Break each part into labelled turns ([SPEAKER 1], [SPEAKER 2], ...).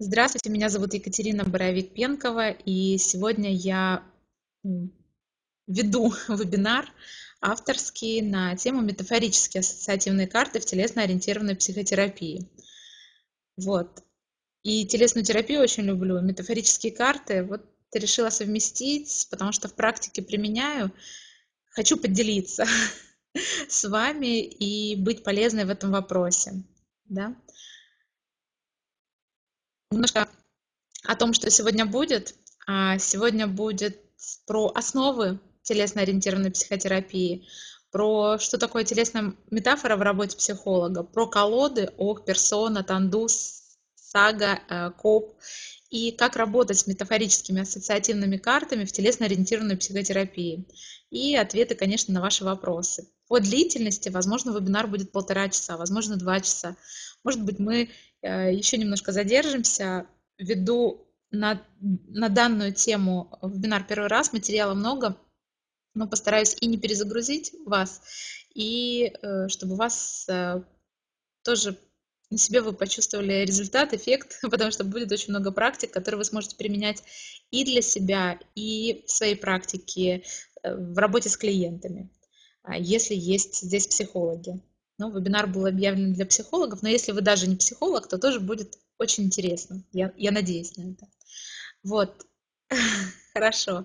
[SPEAKER 1] Здравствуйте, меня зовут Екатерина Боровик-Пенкова, и сегодня я м, веду вебинар авторский на тему метафорические ассоциативные карты в телесно-ориентированной психотерапии. Вот. И телесную терапию очень люблю, метафорические карты вот решила совместить, потому что в практике применяю. Хочу поделиться с вами и быть полезной в этом вопросе. Да? Немножко о том, что сегодня будет. Сегодня будет про основы телесно-ориентированной психотерапии, про что такое телесная метафора в работе психолога, про колоды ох, персона, тандус, сага, коп, и как работать с метафорическими ассоциативными картами в телесно-ориентированной психотерапии. И ответы, конечно, на ваши вопросы. По длительности, возможно, вебинар будет 1,5 часа, возможно, 2 часа. Может быть, мы еще немножко задержимся, веду на данную тему вебинар первый раз, материала много, но постараюсь и не перезагрузить вас, и чтобы вас тоже на себе вы почувствовали результат, эффект, потому что будет очень много практик, которые вы сможете применять и для себя, и в своей практике, в работе с клиентами, если есть здесь психологи. Ну, вебинар был объявлен для психологов, но если вы даже не психолог, то тоже будет очень интересно. Я надеюсь на это. Вот, хорошо.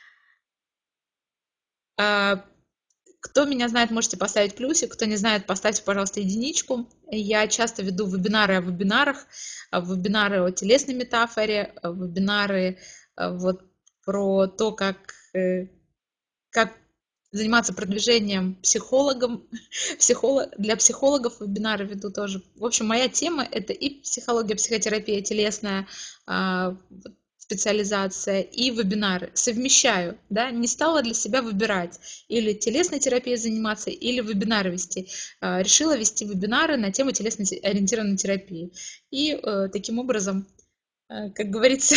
[SPEAKER 1] А, Кто меня знает, можете поставить плюсик, кто не знает, поставьте, пожалуйста, единичку. Я часто веду вебинары о вебинарах, вебинары о телесной метафоре, вебинары вот про то, как заниматься продвижением психологом, для психологов вебинары веду тоже. В общем, моя тема – это и психология, психотерапия телесная, специализация, и вебинары. Совмещаю, да, не стала для себя выбирать, или телесной терапией заниматься, или вебинары вести. Решила вести вебинары на тему телесно-ориентированной терапии. И таким образом, как говорится,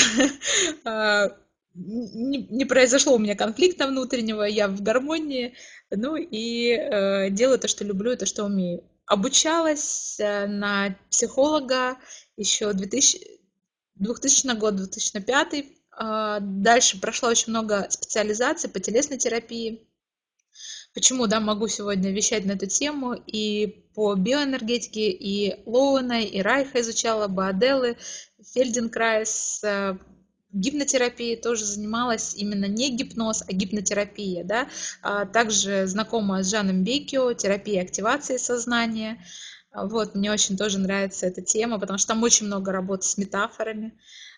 [SPEAKER 1] не произошло у меня конфликта внутреннего, я в гармонии, ну и делаю то, что люблю, и то, что умею. Обучалась на психолога еще 2000 год, 2005. Дальше прошла очень много специализаций по телесной терапии. Почему, да, могу сегодня вещать на эту тему и по биоэнергетике, и Лоуэна, и Райха изучала, Бааделы, Фельденкрайс, гипнотерапией тоже занималась, именно не гипноз, а гипнотерапия, да. Также знакома с Жаном Беккио, терапия активации сознания. Вот, мне очень тоже нравится эта тема, потому что там очень много работы с метафорами.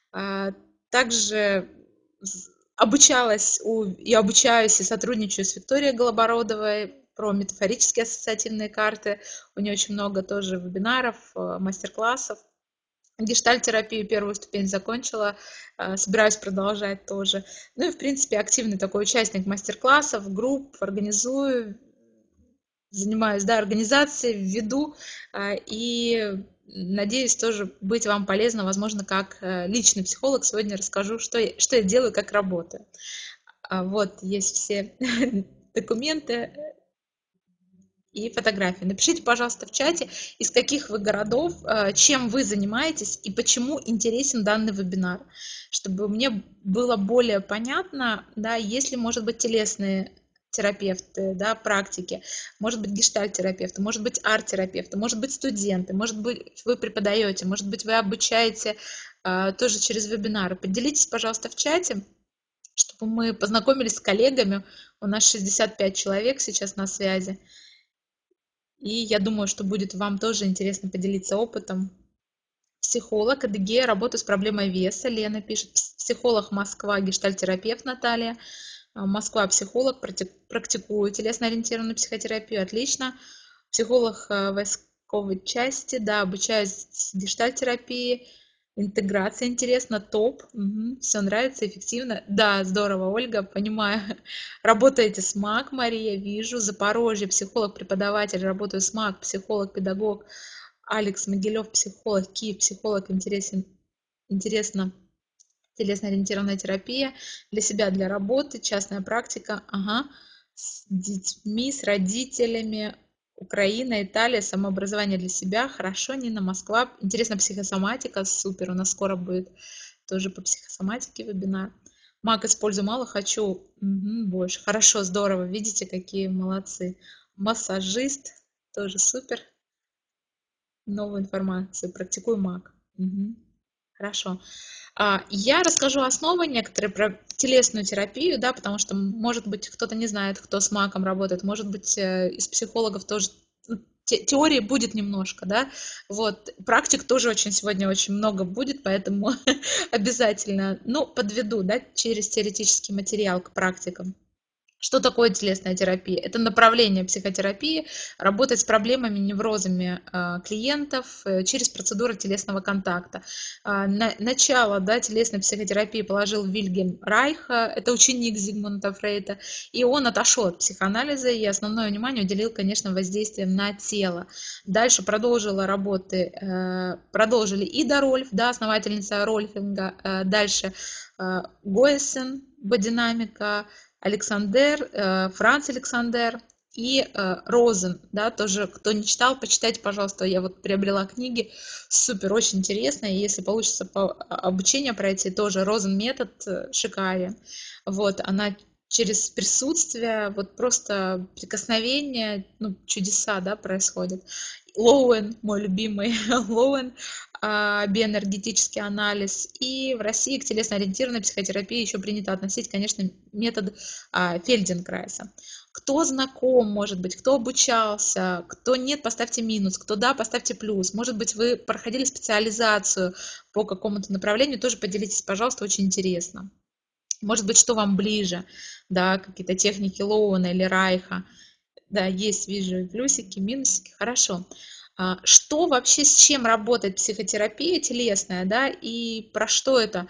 [SPEAKER 1] Также обучалась и обучаюсь, и сотрудничаю с Викторией Голобородовой про метафорические ассоциативные карты. У нее очень много тоже вебинаров, мастер-классов. Гештальт-терапию первую ступень закончила, собираюсь продолжать тоже. Ну и, в принципе, активный такой участник мастер-классов, групп, организую, занимаюсь, да, организацией, веду, и надеюсь тоже быть вам полезна, возможно, как личный психолог. Сегодня расскажу, что я делаю, как работаю. Вот, есть все документы и фотографии. Напишите, пожалуйста, в чате, из каких вы городов, чем вы занимаетесь и почему интересен данный вебинар, чтобы мне было более понятно, да, если, может быть, телесные терапевты, да, практики, может быть, гештальт-терапевты, может быть, арт-терапевты, может быть, студенты, может быть, вы преподаете, может быть, вы обучаете тоже через вебинары. Поделитесь, пожалуйста, в чате, чтобы мы познакомились с коллегами. У нас 65 человек сейчас на связи. И я думаю, что будет вам тоже интересно поделиться опытом. Психолог, Адыгея, работаю с проблемой веса. Лена пишет. Психолог Москва, гештальтерапевт Наталья. Москва, психолог, практикую телесно-ориентированную психотерапию. Отлично. Психолог войсковой части, да, обучаюсь гештальтерапии. Интеграция интересно, топ. Все нравится, эффективно. Да, здорово, Ольга, понимаю. Работаете с МАК, Мария, вижу. Запорожье, психолог, преподаватель, работаю с МАК, психолог, педагог. Алекс Могилев, психолог, Киев, психолог, интересно. Телесно-ориентированная терапия для себя, для работы, частная практика, ага, с детьми, с родителями. Украина, Италия, самообразование для себя, хорошо, Нина, Москва. Интересно, психосоматика, супер, у нас скоро будет тоже по психосоматике вебинар. Маг использую мало, хочу больше. Хорошо, здорово, видите, какие молодцы. Массажист, тоже супер. Новую информацию, практикую маг. Мгм. Хорошо. Я расскажу основы некоторые про телесную терапию, да, потому что, может быть, кто-то не знает, кто с маком работает, может быть, из психологов тоже теории будет немножко, да, вот, практик тоже очень сегодня очень много будет, поэтому обязательно, ну, подведу, да, через теоретический материал к практикам. Что такое телесная терапия? Это направление психотерапии, работать с проблемами, неврозами клиентов через процедуры телесного контакта. Начало, да, телесной психотерапии положил Вильгельм Райх, это ученик Зигмунда Фрейда, и он отошел от психоанализа и основное внимание уделил, конечно, воздействием на тело. Дальше продолжила работы, продолжили Ида Рольф, да, основательница Рольфинга, дальше Гойсен, бодинамика, Александр, Франц Александр и Розен, да, тоже, кто не читал, почитайте, пожалуйста, я вот приобрела книги, супер, очень интересно, и если получится обучение пройти, тоже Розен метод шикарен, вот, она через присутствие, вот просто прикосновение, ну, чудеса, да, происходят. Лоуэн, мой любимый Лоуэн, биоэнергетический анализ. И в России к телесно-ориентированной психотерапии еще принято относить, конечно, метод Фельденкрайса. Кто знаком, может быть, кто обучался, кто нет, поставьте минус, кто да, поставьте плюс. Может быть, вы проходили специализацию по какому-то направлению, тоже поделитесь, пожалуйста, очень интересно. Может быть, что вам ближе, да, какие-то техники Лоуэна или Райха. Да, есть, вижу плюсики, минусики, хорошо. Что вообще, с чем работает психотерапия телесная, да, и про что это?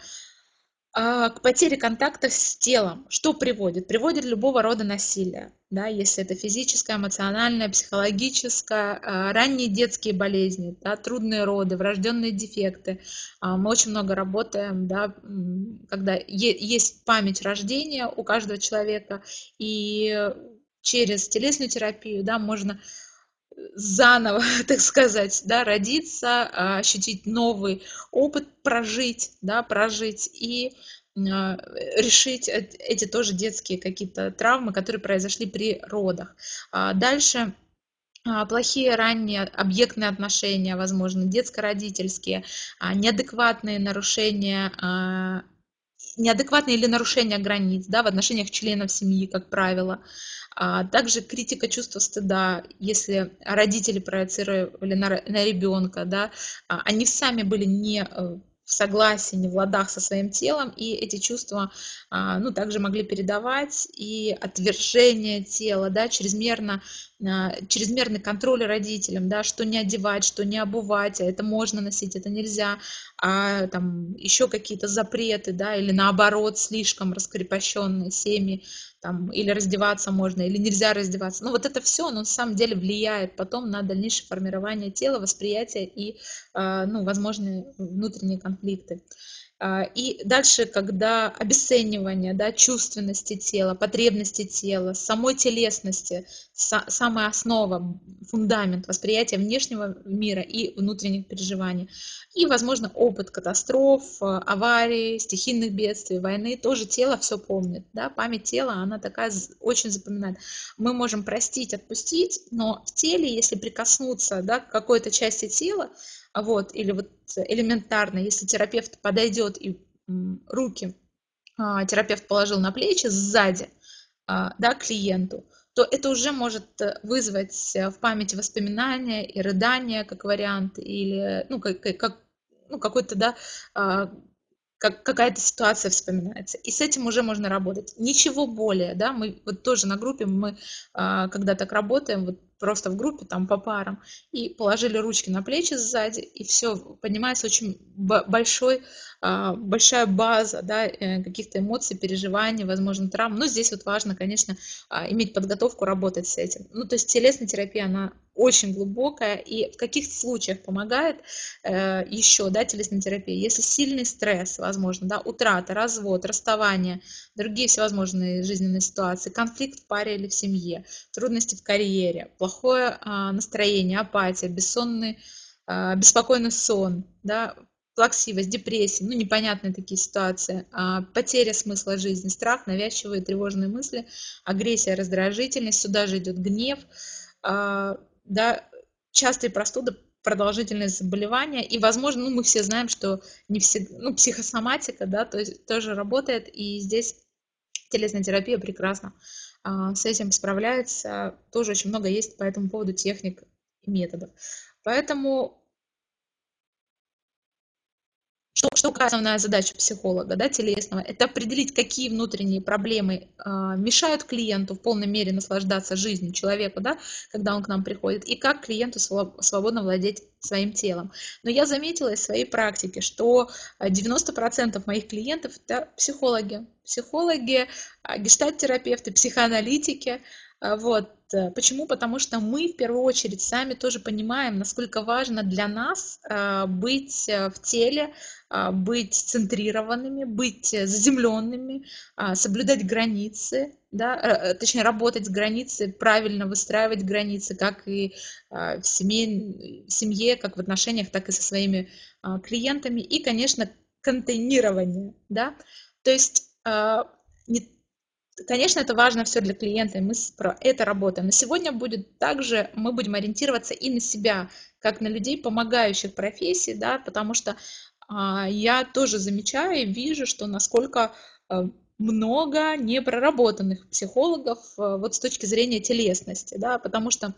[SPEAKER 1] К потере контакта с телом. Что приводит? Приводит любого рода насилие, да, если это физическое, эмоциональное, психологическое, ранние детские болезни, да, трудные роды, врожденные дефекты. Мы очень много работаем, да, когда есть память рождения у каждого человека, и через телесную терапию, да, можно заново, так сказать, да, родиться, ощутить новый опыт, прожить, да, прожить и решить эти тоже детские какие-то травмы, которые произошли при родах. Дальше плохие ранние объектные отношения, возможно, детско-родительские, неадекватные нарушения, неадекватные или нарушения границ, да, в отношениях членов семьи, как правило. Также критика чувства стыда, если родители проецировали на ребенка, да, они сами были не в согласии, не в ладах со своим телом, и эти чувства, ну, также могли передавать, и отвержение тела, да, чрезмерный контроль родителям, да, что не одевать, что не обувать, а это можно носить, это нельзя, там еще какие-то запреты, да, или наоборот, слишком раскрепощенные семьи, там, или раздеваться можно, или нельзя раздеваться. Ну, вот это все, оно на самом деле влияет потом на дальнейшее формирование тела, восприятие и, ну, возможные внутренние конфликты. И дальше, когда обесценивание, да, чувственности тела, потребности тела, самой телесности, самая основа, фундамент восприятия внешнего мира и внутренних переживаний. И, возможно, опыт катастроф, аварий, стихийных бедствий, войны, тоже тело все помнит. Да? Память тела, она такая очень запоминает. Мы можем простить, отпустить, но в теле, если прикоснуться, да, к какой-то части тела, вот, или вот элементарно, если терапевт подойдет и руки терапевт положил на плечи сзади, да, клиенту, то это уже может вызвать в памяти воспоминания и рыдания как вариант, или ну, ну, какой-то, да, какая-то ситуация вспоминается. И с этим уже можно работать. Ничего более, да, мы вот тоже на группе, мы когда так работаем, вот просто в группе, там по парам, и положили ручки на плечи сзади, и все, поднимается очень большая база, да, каких-то эмоций, переживаний, возможно, травм. Но здесь вот важно, конечно, иметь подготовку, работать с этим. Ну, то есть телесная терапия, она очень глубокая, и в каких случаях помогает еще, да, телесная терапия? Если сильный стресс, возможно, да, утрата, развод, расставание, другие всевозможные жизненные ситуации, конфликт в паре или в семье, трудности в карьере, плохое настроение, апатия, беспокойный сон, да, плаксивость, депрессия, ну, непонятные такие ситуации, потеря смысла жизни, страх, навязчивые тревожные мысли, агрессия, раздражительность, сюда же идет гнев, да, частые простуды, продолжительные заболевания, и, возможно, ну, мы все знаем, что не всегда, ну, психосоматика, да, то есть тоже работает, и здесь телесная терапия прекрасно с этим справляется, тоже очень много есть по этому поводу техник и методов. Поэтому какая основная задача психолога, да, телесного? Это определить, какие внутренние проблемы мешают клиенту в полной мере наслаждаться жизнью человеку, да, когда он к нам приходит, и как клиенту свободно владеть своим телом. Но я заметила из своей практики, что 90% моих клиентов – это психологи. Психологи, гештальт-терапевты, психоаналитики. Вот. Почему? Потому что мы в первую очередь сами тоже понимаем, насколько важно для нас быть в теле, быть центрированными, быть заземленными, соблюдать границы, да, точнее работать с границей, правильно выстраивать границы, как и в семье, как в отношениях, так и со своими клиентами. И, конечно, контейнирование, да, то есть конечно, это важно все для клиента, и мы про это работаем. Но сегодня будет также, мы будем ориентироваться и на себя, как на людей, помогающих профессии, да, потому что я тоже замечаю и вижу, что насколько много непроработанных психологов вот с точки зрения телесности, да, потому что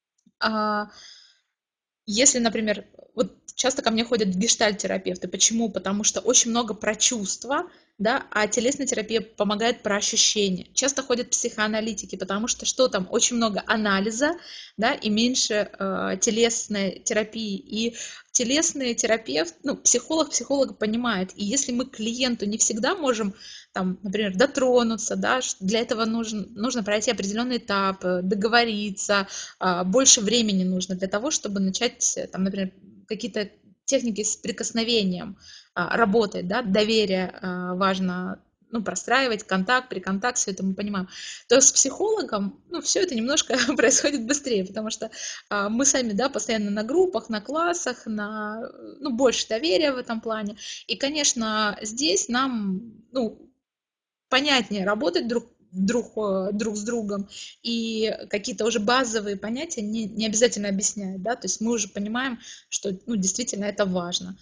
[SPEAKER 1] если, например, вот часто ко мне ходят гештальт-терапевты. Почему? Потому что очень много про чувства, да, а телесная терапия помогает про ощущения. Часто ходят психоаналитики, потому что что там? Очень много анализа, да, и меньше телесной терапии. И телесный терапевт, ну, психолог психолога понимает. И если мы клиенту не всегда можем, там, например, дотронуться, да, для этого нужно пройти определенный этап, договориться, больше времени нужно для того, чтобы начать, там, например, какие-то техники с прикосновением работать, да, доверие важно, ну, простраивать, контакт, приконтакт, все это мы понимаем, то с психологом, ну, все это немножко происходит быстрее, потому что мы сами, да, постоянно на группах, на классах, ну, больше доверия в этом плане, и, конечно, здесь нам, ну, понятнее работать друг с другом, и какие-то уже базовые понятия не обязательно объяснять, да, то есть мы уже понимаем, что, ну, действительно это важно.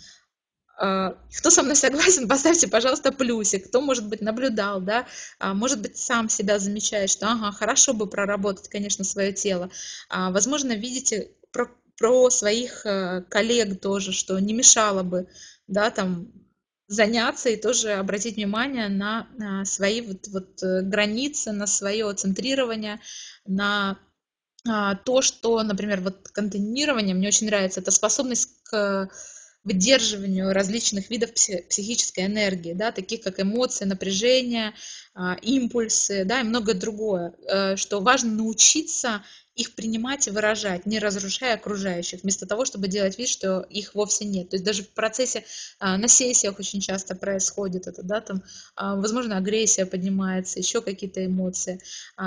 [SPEAKER 1] Кто со мной согласен, поставьте, пожалуйста, плюсик. Кто, может быть, наблюдал, да, может быть, сам себя замечает, что, ага, хорошо бы проработать, конечно, свое тело. Возможно, видите про своих коллег тоже, что не мешало бы, да, там, заняться и тоже обратить внимание на свои границы, на свое центрирование, на то, что, например, вот контейнирование мне очень нравится, это способность к выдерживанию различных видов психической энергии, да, таких как эмоции, напряжение, импульсы, да, и многое другое, что важно научиться их принимать и выражать, не разрушая окружающих, вместо того, чтобы делать вид, что их вовсе нет. То есть даже в процессе, на сессиях очень часто происходит это, да, там, возможно, агрессия поднимается, еще какие-то эмоции.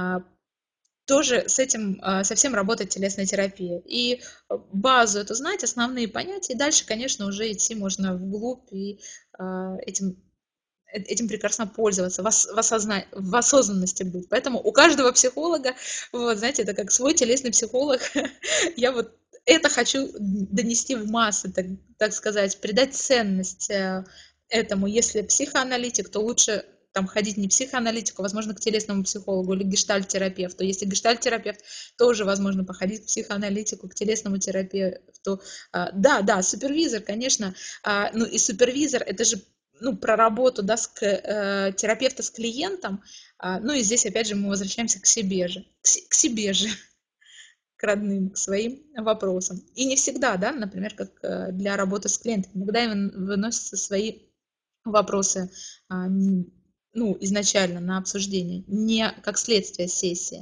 [SPEAKER 1] Тоже с этим совсем работает телесная терапия. И базу эту знать, основные понятия, и дальше, конечно, уже идти можно вглубь и этим прекрасно пользоваться, в осознанности быть. Поэтому у каждого психолога, вот, знаете, это как свой телесный психолог. Я вот это хочу донести в массы, так сказать, придать ценность этому. Если психоаналитик, то лучше там ходить не к психоаналитику, возможно, к телесному психологу или к гештальт-терапевту. Если гештальт-терапевт, тоже возможно походить к психоаналитику, к телесному терапевту. Да, супервизор, конечно, ну и супервизор, это же, ну, про работу, да, терапевта с клиентом, ну и здесь опять же мы возвращаемся к себе же, к себе же, к родным, к своим вопросам. И не всегда, да, например, как для работы с клиентом, иногда выносятся свои вопросы, ну, изначально на обсуждение, не как следствие сессии,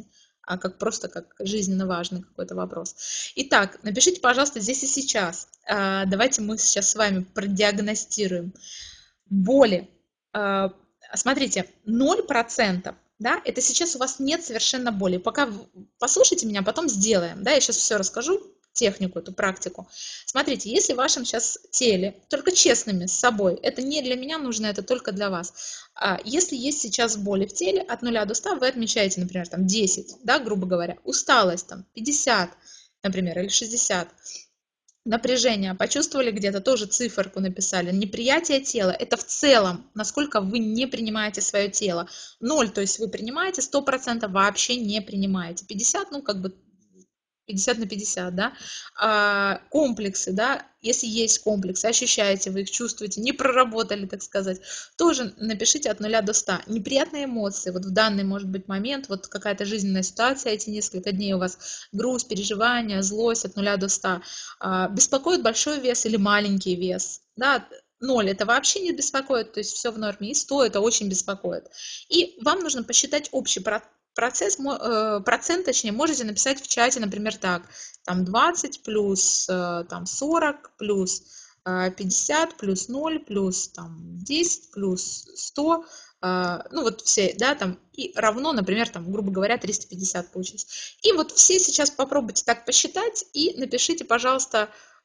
[SPEAKER 1] а как просто как жизненно важный какой-то вопрос. Итак, напишите, пожалуйста, здесь и сейчас. Давайте мы сейчас с вами продиагностируем боли. Смотрите, 0%, да, это сейчас у вас нет совершенно боли. Пока послушайте меня, потом сделаем, да, я сейчас все расскажу, технику, эту практику. Смотрите, если в вашем сейчас теле, только честными с собой, это не для меня нужно, это только для вас. Если есть сейчас боли в теле от 0 до 100, вы отмечаете, например, там 10, да, грубо говоря, усталость там 50, например, или 60. Напряжение почувствовали где-то, тоже циферку написали. Неприятие тела – это в целом, насколько вы не принимаете свое тело. 0, то есть вы принимаете, 100% вообще не принимаете. 50, ну как бы 50 на 50, да. Комплексы, да, если есть комплексы, ощущаете вы их, чувствуете, не проработали, так сказать, тоже напишите от 0 до 100. Неприятные эмоции, вот в данный, может быть, момент, вот какая-то жизненная ситуация, эти несколько дней у вас груз, переживания, злость от 0 до 100. Беспокоит большой вес или маленький вес, да, 0 это вообще не беспокоит, то есть все в норме, и 100 это очень беспокоит. И вам нужно посчитать общий процент, точнее, можете написать в чате, например, так, там 20 плюс там 40 плюс 50 плюс 0 плюс там 10 плюс 100, ну вот все, да, там, и равно, например, там, грубо говоря, 350 получилось. И вот все сейчас попробуйте так посчитать и напишите, пожалуйста,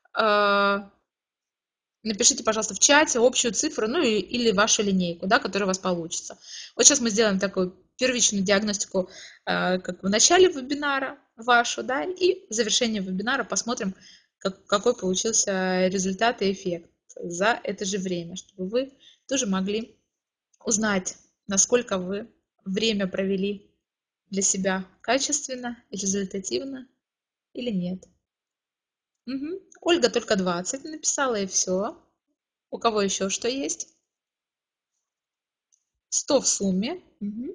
[SPEAKER 1] в чате общую цифру, ну или вашу линейку, да, которая у вас получится. Вот сейчас мы сделаем такую первичную диагностику, как в начале вебинара вашу, да, и в завершении вебинара посмотрим, какой получился результат и эффект за это же время, чтобы вы тоже могли узнать, насколько вы время провели для себя качественно, результативно или нет. Угу. Ольга только 20 написала, и все. У кого еще что есть? 100 в сумме. Мгм.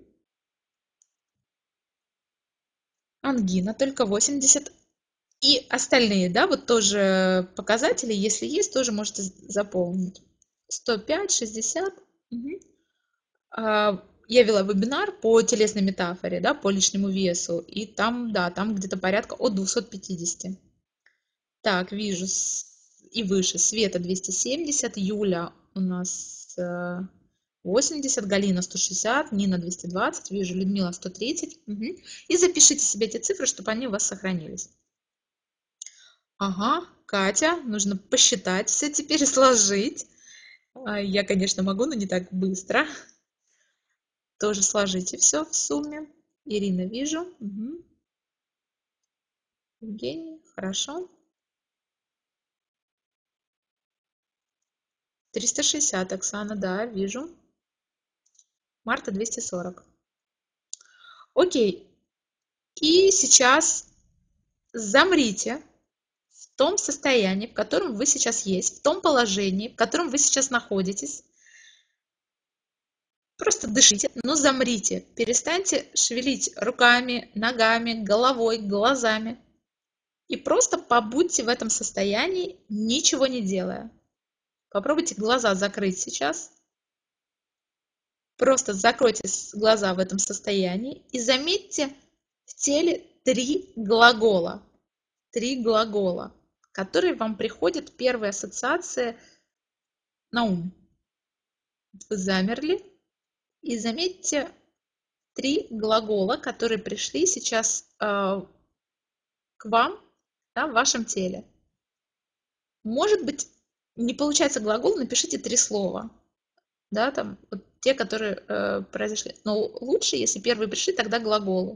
[SPEAKER 1] Ангина только 80. И остальные, да, вот тоже показатели, если есть, тоже можете заполнить. 105, 60. Мгм. Я вела вебинар по телесной метафоре, да, по лишнему весу. И там, да, там где-то порядка от 250. Так, вижу, и выше. Света 270, Юля у нас 80, Галина 160, Нина 220, вижу, Людмила 130. Угу. И запишите себе эти цифры, чтобы они у вас сохранились. Ага, Катя, нужно посчитать все теперь, сложить. Я, конечно, могу, но не так быстро. Тоже сложите все в сумме. Ирина, вижу. Угу. Евгений, хорошо. 360, Оксана, да, вижу. Марта 240. Окей. И сейчас замрите в том состоянии, в котором вы сейчас есть, в том положении, в котором вы сейчас находитесь. Просто дышите, но замрите. Перестаньте шевелить руками, ногами, головой, глазами. И просто побудьте в этом состоянии, ничего не делая. Попробуйте глаза закрыть сейчас. Просто закройте глаза в этом состоянии и заметьте в теле 3 глагола. 3 глагола, которые вам приходят, первые ассоциации на ум. Вы замерли и заметьте 3 глагола, которые пришли сейчас к вам, да, в вашем теле. Может быть, не получается глагол, напишите 3 слова. Да, там, вот те, которые произошли. Но лучше, если первые пришли, тогда глаголы.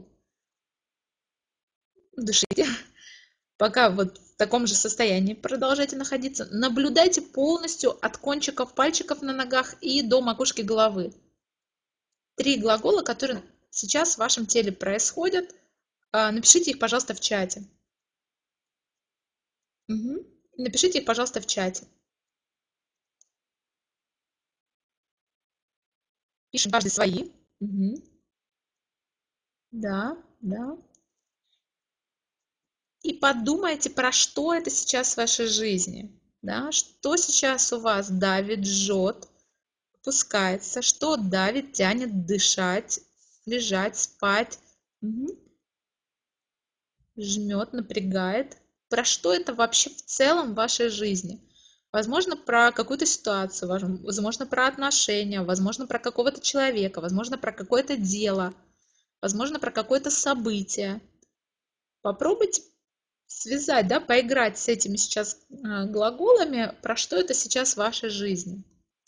[SPEAKER 1] Дышите. Пока вот в таком же состоянии продолжайте находиться. Наблюдайте полностью от кончиков пальчиков на ногах и до макушки головы. 3 глагола, которые сейчас в вашем теле происходят. Напишите их, пожалуйста, в чате. Угу. Напишите их, пожалуйста, в чате. Пишем каждый свои. Угу. Да, да. И подумайте, про что это сейчас в вашей жизни. Да? Что сейчас у вас давит, жжет, опускается, что давит, тянет дышать, лежать, спать. Угу. жмет, напрягает. Про что это вообще в целом в вашей жизни? Возможно, про какую-то ситуацию, возможно, про отношения, возможно, про какого-то человека, возможно, про какое-то дело, возможно, про какое-то событие. Попробуйте связать, да, поиграть с этими сейчас глаголами, про что это сейчас в вашей жизни.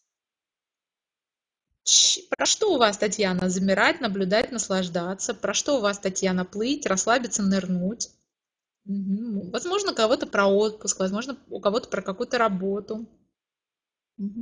[SPEAKER 1] Про что у вас, Татьяна, замирать, наблюдать, наслаждаться? Про что у вас, Татьяна, плыть, расслабиться, нырнуть? Мгм. Возможно, у кого-то про отпуск, возможно, у кого-то про какую-то работу. Мгм.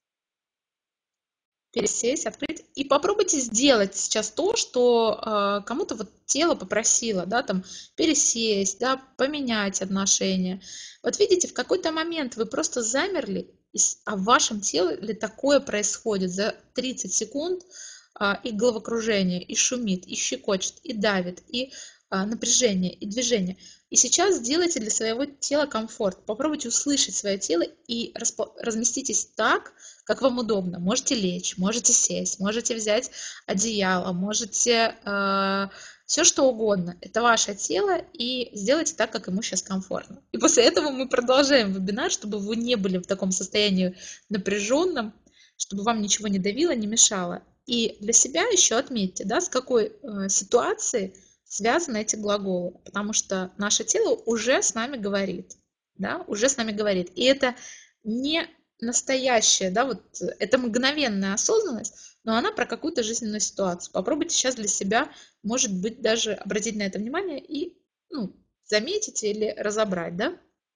[SPEAKER 1] Пересесть, открыть. И попробуйте сделать сейчас то, что кому-то вот тело попросило, да, там, пересесть, да, поменять отношения. Вот видите, в какой-то момент вы просто замерли, а в вашем теле такое происходит за 30 секунд, и головокружение, и шумит, и щекочет, и давит, и напряжение, и движение. И сейчас сделайте для своего тела комфорт. Попробуйте услышать свое тело и разместитесь так, как вам удобно. Можете лечь, можете сесть, можете взять одеяло, можете все что угодно. Это ваше тело, и сделайте так, как ему сейчас комфортно. И после этого мы продолжаем вебинар, чтобы вы не были в таком состоянии напряженном, чтобы вам ничего не давило, не мешало. И для себя еще отметьте, да, с какой ситуацией связаны эти глаголы, потому что наше тело уже с нами говорит, да, уже с нами говорит. И это не настоящая, да, вот это мгновенная осознанность, но она про какую-то жизненную ситуацию. Попробуйте сейчас для себя, может быть, даже обратить на это внимание и, ну, заметить или разобрать, да.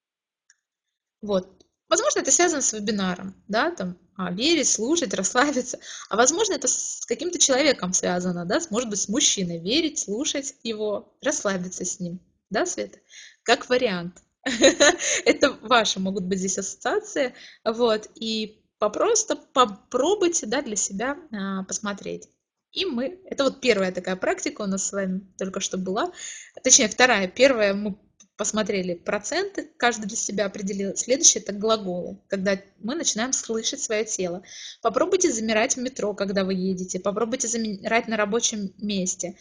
[SPEAKER 1] Вот. Возможно, это связано с вебинаром, да, там, верить, слушать, расслабиться. А возможно, это с каким-то человеком связано, да, может быть, с мужчиной. Верить, слушать его, расслабиться с ним. Да, Света? Как вариант. Это ваши могут быть здесь ассоциации. Вот. И просто попробуйте, да, для себя посмотреть. И это вот первая такая практика у нас с вами только что была. Точнее, вторая. Первая мы посмотрели проценты, каждый для себя определил. Следующее – это глаголы, когда мы начинаем слышать свое тело. Попробуйте замирать в метро, когда вы едете, попробуйте замирать на рабочем месте,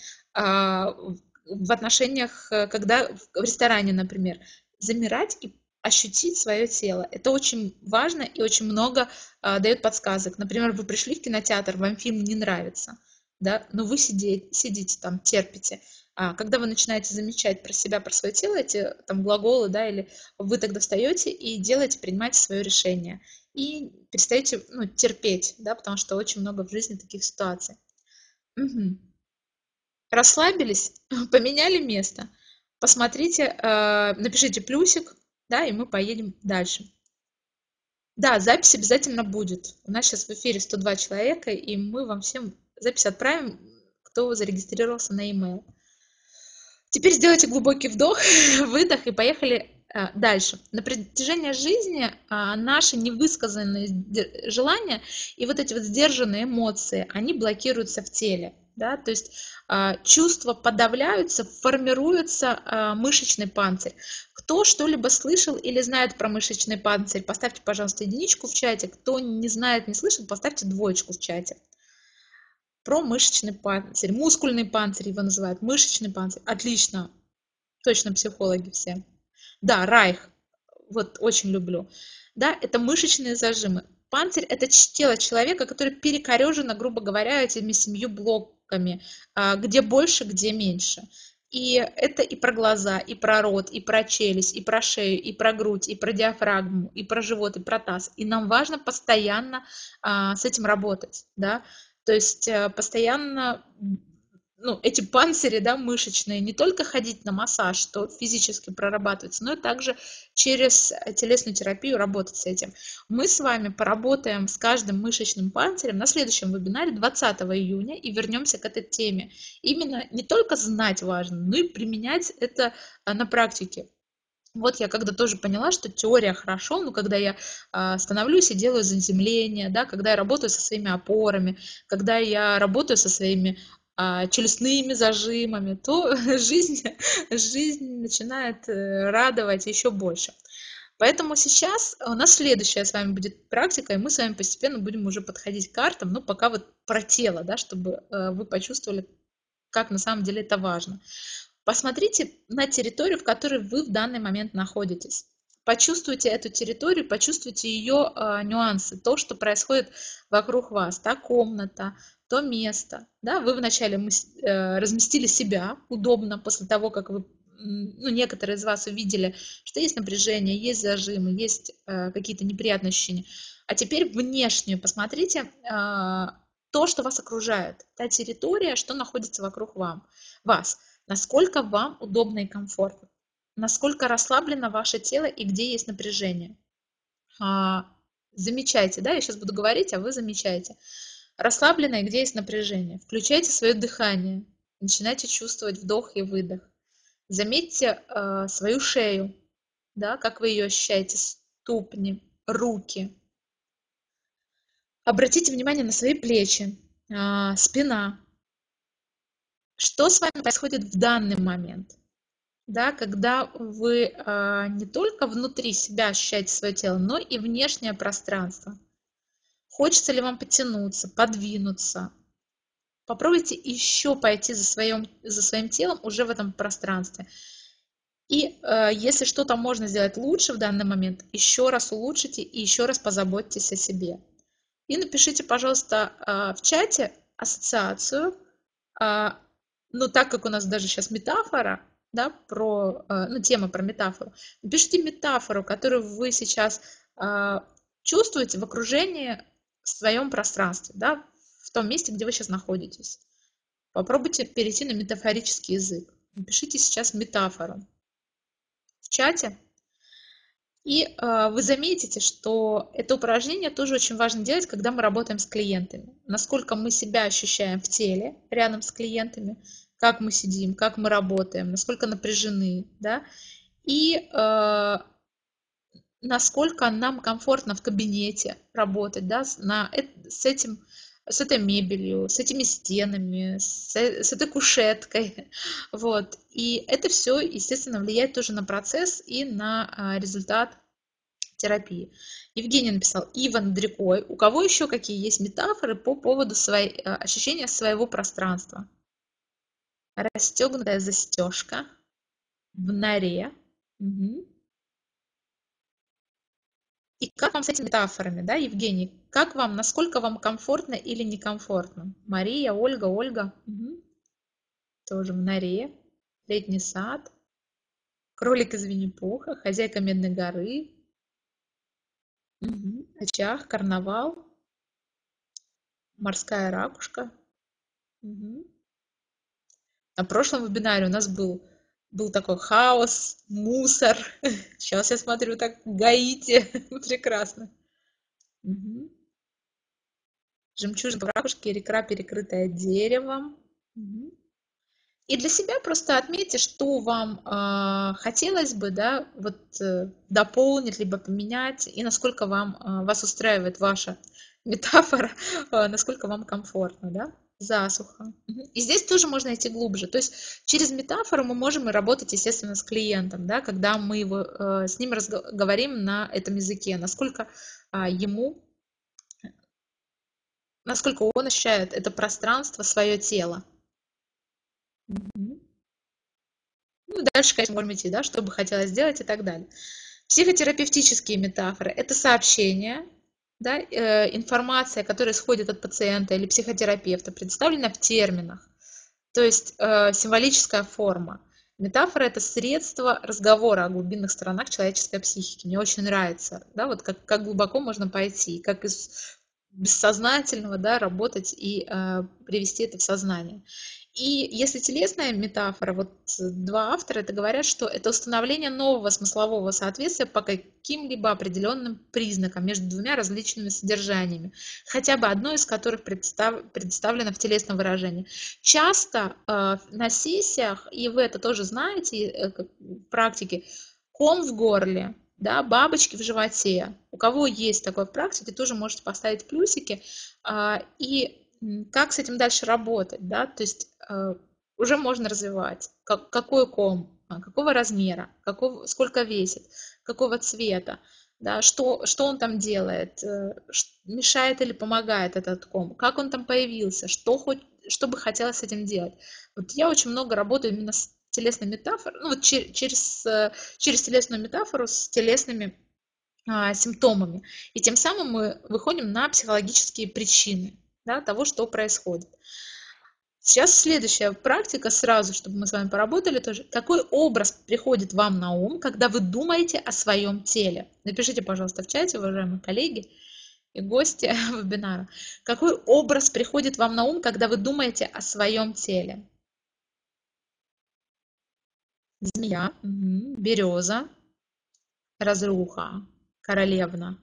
[SPEAKER 1] в отношениях, когда в ресторане, например. Замирать и ощутить свое тело. Это очень важно и очень много дает подсказок. Например, вы пришли в кинотеатр, вам фильм не нравится, да, но вы сидите там, терпите. Когда вы начинаете замечать про себя, про свое тело, эти там глаголы, да, или вы тогда встаете и делаете, принимаете свое решение. И перестаете, ну, терпеть, да, потому что очень много в жизни таких ситуаций. Мгм. Расслабились, поменяли место. Посмотрите, напишите плюсик, да, и мы поедем дальше. Да, запись обязательно будет. У нас сейчас в эфире 102 человека, и мы вам всем запись отправим, кто зарегистрировался на e-mail. Теперь сделайте глубокий вдох, выдох и поехали дальше. На протяжении жизни наши невысказанные желания и вот эти вот сдержанные эмоции, они блокируются в теле. Да? То есть чувства подавляются, формируется мышечный панцирь. Кто что-либо слышал или знает про мышечный панцирь, поставьте, пожалуйста, единичку в чате. Кто не знает, не слышал, поставьте двоечку в чате. Про мышечный панцирь, мускульный панцирь его называют, мышечный панцирь. Отлично, точно психологи все. Да, Райх, вот очень люблю. Да, это мышечные зажимы. Панцирь – это тело человека, которое перекорежено, грубо говоря, этими 7 блоками, где больше, где меньше. И это и про глаза, и про рот, и про челюсть, и про шею, и про грудь, и про диафрагму, и про живот, и про таз. И нам важно постоянно с этим работать, да. То есть постоянно, ну, эти панцири, да, мышечные, не только ходить на массаж, что физически прорабатывается, но и также через телесную терапию работать с этим. Мы с вами поработаем с каждым мышечным панцирем на следующем вебинаре 20 июня и вернемся к этой теме. Именно не только знать важно, но и применять это на практике. Вот я когда тоже поняла, что теория хорошо, но когда я становлюсь и делаю заземление, да, когда я работаю со своими опорами, когда я работаю со своими челюстными зажимами, то жизнь начинает радовать еще больше. Поэтому сейчас у нас следующая с вами будет практика, и мы с вами постепенно будем уже подходить к картам, ну, пока вот про тело, да, чтобы вы почувствовали, как на самом деле это важно. Посмотрите на территорию, в которой вы в данный момент находитесь. Почувствуйте эту территорию, почувствуйте ее нюансы, то, что происходит вокруг вас, та комната, то место. Да? Вы вначале разместили себя удобно после того, как вы, ну, некоторые из вас увидели, что есть напряжение, есть зажимы, есть какие-то неприятные ощущения. А теперь внешнюю посмотрите то, что вас окружает, та территория, что находится вокруг вас. Насколько вам удобно и комфортно, насколько расслаблено ваше тело и где есть напряжение. Замечайте, да, я сейчас буду говорить, а вы замечаете. Расслаблено и где есть напряжение. Включайте свое дыхание, начинайте чувствовать вдох и выдох. Заметьте свою шею, да, как вы ее ощущаете, ступни, руки. Обратите внимание на свои плечи, спина. Что с вами происходит в данный момент? Да, когда вы не только внутри себя ощущаете свое тело, но и внешнее пространство. Хочется ли вам потянуться, подвинуться? Попробуйте еще пойти за своим телом уже в этом пространстве. И если что-то можно сделать лучше в данный момент, еще раз улучшите и еще раз позаботьтесь о себе. И напишите, пожалуйста, в чате ассоциацию, но так как у нас даже сейчас метафора, да, тема про метафору, напишите метафору, которую вы сейчас чувствуете в окружении, в своем пространстве, да, в том месте, где вы сейчас находитесь. Попробуйте перейти на метафорический язык. Напишите сейчас метафору в чате. И вы заметите, что это упражнение тоже очень важно делать, когда мы работаем с клиентами. Насколько мы себя ощущаем в теле рядом с клиентами, как мы сидим, как мы работаем, насколько напряжены, да, и насколько нам комфортно в кабинете работать, да, с этой мебелью, с этими стенами, с этой кушеткой. Вот. И это все, естественно, влияет тоже на процесс и на результат терапии. Евгений написал: Иван Дрякой. У кого еще какие есть метафоры по поводу ощущения своего пространства? Расстегнутая застежка в норе. Угу. И как вам с этими метафорами, да, Евгений? Как вам, насколько вам комфортно или некомфортно? Мария, Ольга. Угу. Тоже в норе. Летний сад. Кролик из Винни-Пуха. Хозяйка Медной горы. Угу. Очаг, карнавал. Морская ракушка. Угу. На прошлом вебинаре у нас был такой хаос, мусор. Сейчас я смотрю, так Гаити. Прекрасно. Угу. Жемчужина в ракушке, река, перекрытая деревом. Угу. И для себя просто отметьте, что вам хотелось бы, да, вот дополнить, либо поменять, и насколько вас устраивает ваша метафора, насколько вам комфортно, да. Засуха. И здесь тоже можно идти глубже. То есть через метафору мы можем и работать, естественно, с клиентом, да, когда мы с ним говорим на этом языке, насколько он ощущает это пространство, свое тело. Ну, дальше, конечно, можем идти, да, что бы хотелось сделать и так далее. Психотерапевтические метафоры – это сообщения, да, информация, которая исходит от пациента или психотерапевта, представлена в терминах, то есть символическая форма. Метафора – это средство разговора о глубинных сторонах человеческой психики. Мне очень нравится, да, вот как глубоко можно пойти, как из бессознательного, да, работать и привести это в сознание. И если телесная метафора, вот два автора это говорят, что это установление нового смыслового соответствия по каким-либо определенным признакам между двумя различными содержаниями, хотя бы одно из которых представлено в телесном выражении. Часто на сессиях, и вы это тоже знаете в практике, ком в горле, да, бабочки в животе. У кого есть такое в практике, тоже можете поставить плюсики. И как с этим дальше работать, да, то есть уже можно развивать, какой ком, какого размера, сколько весит, какого цвета, да, что он там делает, мешает или помогает этот ком, как он там появился, что бы хотелось с этим делать. Вот я очень много работаю именно телесной метафорой, ну, вот через телесную метафору с телесными симптомами. И тем самым мы выходим на психологические причины, да, того, что происходит. Сейчас следующая практика, сразу, чтобы мы с вами поработали тоже. Какой образ приходит вам на ум, когда вы думаете о своем теле? Напишите, пожалуйста, в чате, уважаемые коллеги и гости вебинара. Какой образ приходит вам на ум, когда вы думаете о своем теле? Змея, береза, разруха, королевна.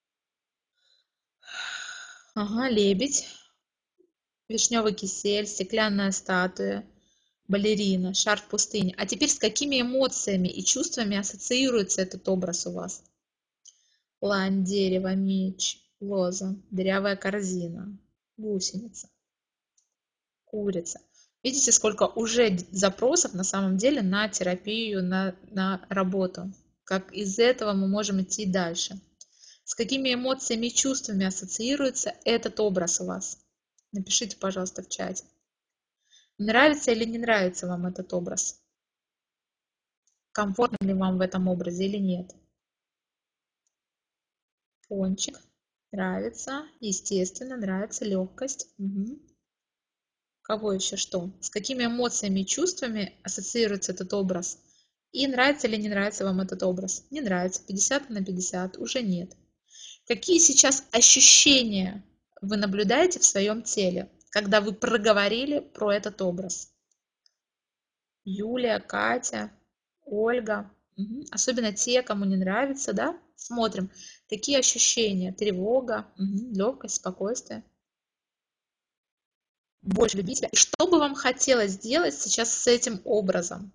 [SPEAKER 1] Ага, лебедь, вишневый кисель, стеклянная статуя, балерина, шар в пустыне. А теперь с какими эмоциями и чувствами ассоциируется этот образ у вас? Лань, дерево, меч, лоза, дырявая корзина, гусеница, курица. Видите, сколько уже запросов на самом деле на терапию, на работу. Как из этого мы можем идти дальше. С какими эмоциями и чувствами ассоциируется этот образ у вас? Напишите, пожалуйста, в чате. Нравится или не нравится вам этот образ? Комфортно ли вам в этом образе или нет? Пончик. Нравится. Естественно, нравится легкость. Угу. Кого еще что? С какими эмоциями и чувствами ассоциируется этот образ? И нравится или не нравится вам этот образ? Не нравится. 50 на 50. Уже нет. Какие сейчас ощущения вы наблюдаете в своем теле, когда вы проговорили про этот образ? Юлия, Катя, Ольга. Особенно те, кому не нравится, да? Смотрим. Какие ощущения? Тревога, легкость, спокойствие. Больше любить себя. И что бы вам хотелось сделать сейчас с этим образом?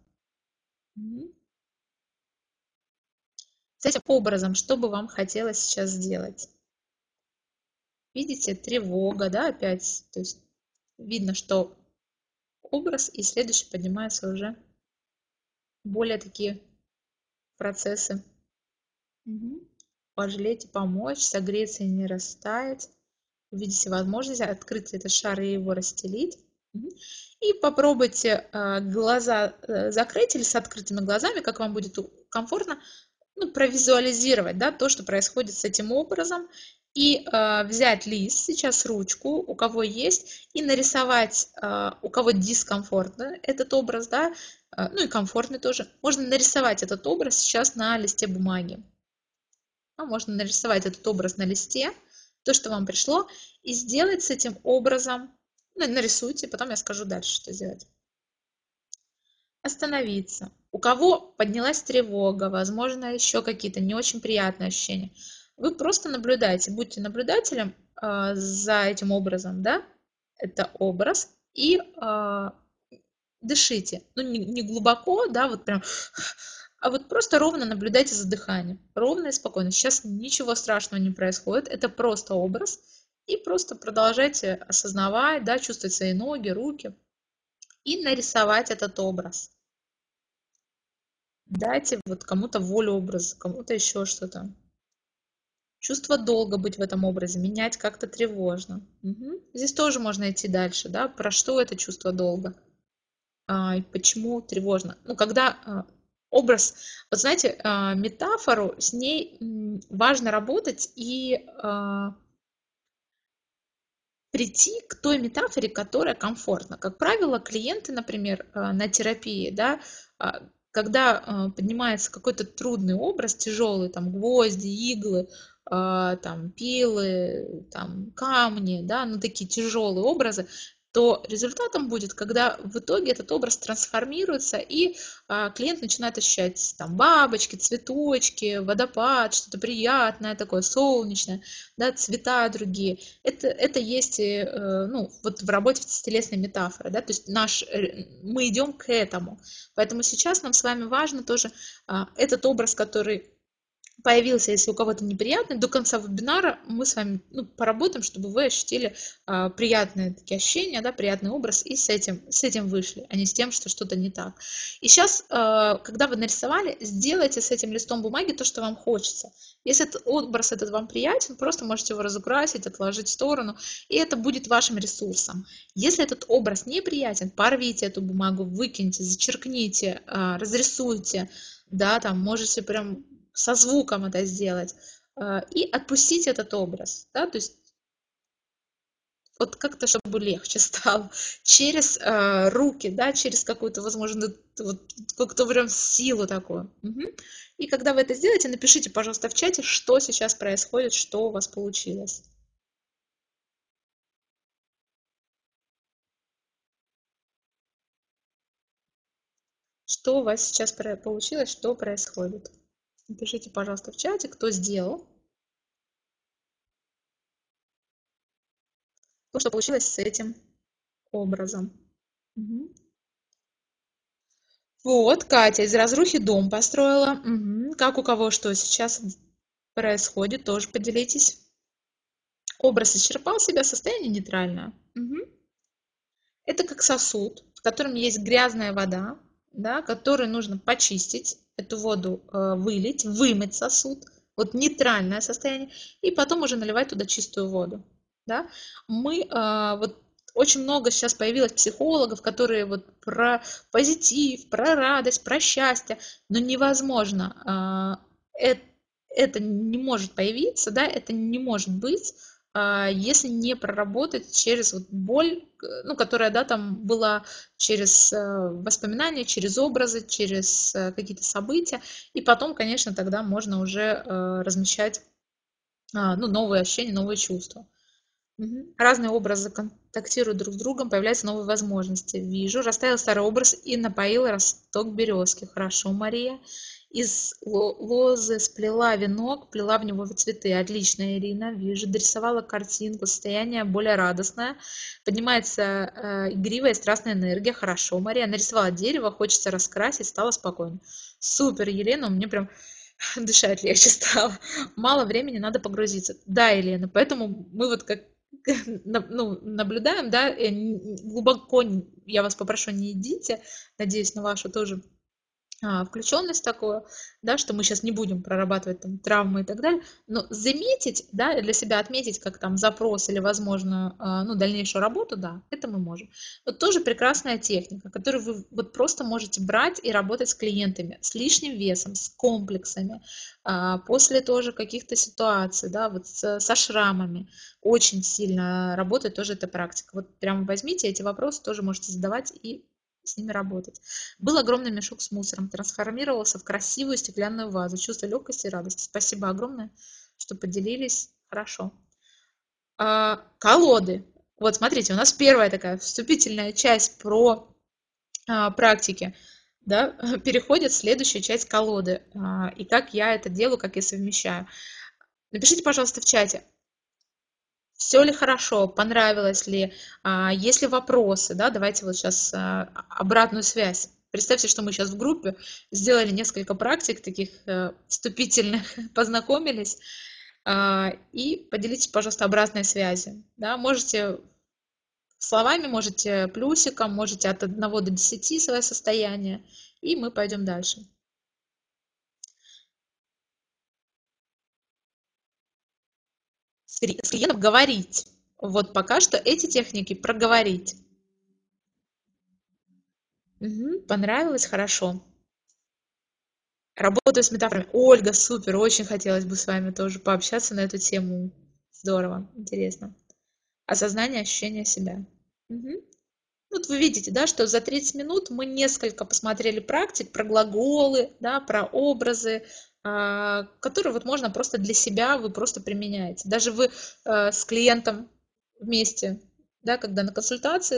[SPEAKER 1] С этим образом, что бы вам хотелось сейчас сделать? Видите, тревога, да, опять. То есть видно, что образ, и следующий поднимается уже более такие процессы. Пожалеть и помочь, согреться и не растаять. Увидите возможность открыть этот шар и его расстелить. И попробуйте глаза закрыть или с открытыми глазами, как вам будет комфортно, провизуализировать, да, то, что происходит с этим образом. И взять лист, сейчас ручку, у кого есть, и нарисовать, у кого дискомфортно этот образ, да, ну и комфортный тоже. Можно нарисовать этот образ сейчас на листе бумаги. Можно нарисовать этот образ на листе, то, что вам пришло, и сделать с этим образом, нарисуйте, потом я скажу дальше, что сделать. Остановиться. У кого поднялась тревога, возможно, еще какие-то не очень приятные ощущения, вы просто наблюдайте, будьте наблюдателем за этим образом, да, это образ, и дышите, не глубоко, да, вот прям, а вот просто ровно наблюдайте за дыханием, ровно и спокойно. Сейчас ничего страшного не происходит, это просто образ, и просто продолжайте осознавать, да, чувствовать свои ноги, руки, и нарисовать этот образ. Дайте вот кому-то волю образа, кому-то еще что-то. Чувство долга быть в этом образе, менять как-то тревожно. Здесь тоже можно идти дальше, да, про что это чувство долга, и почему тревожно. Когда образ, вот знаете, метафору, с ней важно работать и прийти к той метафоре, которая комфортна. Как правило, клиенты, например, на терапии, да, когда поднимается какой-то трудный образ, тяжелый, там гвозди, иглы, там пилы, там камни, да, такие тяжелые образы, то результатом будет, когда в итоге этот образ трансформируется, и клиент начинает ощущать там бабочки, цветочки, водопад, что-то приятное такое, солнечное, да, цвета другие. Это есть вот в работе с телесной метафорой, да, то есть мы идем к этому. Поэтому сейчас нам с вами важно тоже этот образ, который появился, если у кого-то неприятный, до конца вебинара мы с вами поработаем, чтобы вы ощутили приятные такие ощущения, да, приятный образ, и с этим вышли, а не с тем, что что-то не так. И сейчас, когда вы нарисовали, сделайте с этим листом бумаги то, что вам хочется. Если этот образ этот вам приятен, просто можете его разукрасить, отложить в сторону, и это будет вашим ресурсом. Если этот образ неприятен, порвите эту бумагу, выкиньте, зачеркните, разрисуйте, да, там можете прям со звуком это сделать, и отпустить этот образ, да, то есть вот как-то, чтобы легче стало, через руки, да, через какую-то, возможно, вот, как-то прям силу такую. Мгм. И когда вы это сделаете, напишите, пожалуйста, в чате, что сейчас происходит, что у вас получилось. Что у вас сейчас получилось, что происходит. Напишите, пожалуйста, в чате, кто сделал, то, что получилось с этим образом. Мгм. Вот, Катя из разрухи дом построила. Мгм. Как у кого что сейчас происходит, тоже поделитесь. Образ исчерпал себя, состояние нейтральное. Мгм. Это как сосуд, в котором есть грязная вода, да, который нужно почистить, эту воду вылить, вымыть сосуд, вот нейтральное состояние, и потом уже наливать туда чистую воду. Да. Мы вот очень много сейчас появилось психологов, которые вот про позитив, про радость, про счастье, но невозможно. Это не может появиться, да, это не может быть, если не проработать через вот боль, ну, которая, да, там была через воспоминания, через образы, через какие-то события, и потом, конечно, тогда можно уже размещать ну, новые ощущения, новые чувства. Мгм. Разные образы контактируют друг с другом, появляются новые возможности. Вижу, расставил старый образ и напоил росток березки. Хорошо, Мария. Из лозы сплела венок, плела в него цветы. Отлично, Ирина. Вижу, дорисовала картинку. Состояние более радостное. Поднимается игривая и страстная энергия. Хорошо, Мария. Нарисовала дерево, хочется раскрасить, стало спокойно. Супер, Елена, мне прям дышать легче стало. Мало времени, надо погрузиться. Да, Елена, поэтому мы вот как ну, наблюдаем, да, глубоко я вас попрошу, не идите, надеюсь на вашу тоже включенность такую, да, что мы сейчас не будем прорабатывать там травмы и так далее, но заметить, да, для себя отметить как там запрос или возможно, ну, дальнейшую работу, да, это мы можем. Вот тоже прекрасная техника, которую вы вот просто можете брать и работать с клиентами, с лишним весом, с комплексами, после тоже каких-то ситуаций, да, вот со шрамами, очень сильно работает тоже эта практика. Вот прямо возьмите эти вопросы, тоже можете задавать и с ними работать. Был огромный мешок с мусором, трансформировался в красивую стеклянную вазу. Чувство легкости и радости. Спасибо огромное, что поделились. Хорошо. Колоды. Вот смотрите, у нас первая такая вступительная часть про практики. Да, переходит в следующую часть колоды. И как я это делаю, как я совмещаю. Напишите, пожалуйста, в чате, все ли хорошо, понравилось ли, есть ли вопросы, да, давайте вот сейчас обратную связь. Представьте, что мы сейчас в группе сделали несколько практик таких вступительных, познакомились, и поделитесь, пожалуйста, обратной связью. Да, можете словами, можете плюсиком, можете от 1 до 10 свое состояние, и мы пойдем дальше. С клиентом говорить. Вот пока что эти техники проговорить. Мгм. Понравилось? Хорошо. Работаю с метафорами. Ольга, супер, очень хотелось бы с вами тоже пообщаться на эту тему. Здорово, интересно. Осознание, ощущение себя. Мгм. Вот вы видите, да, что за 30 минут мы несколько посмотрели практик про глаголы, да, про образы, которые вот можно просто для себя, вы просто применяете. Даже вы с клиентом вместе, да, когда на консультации,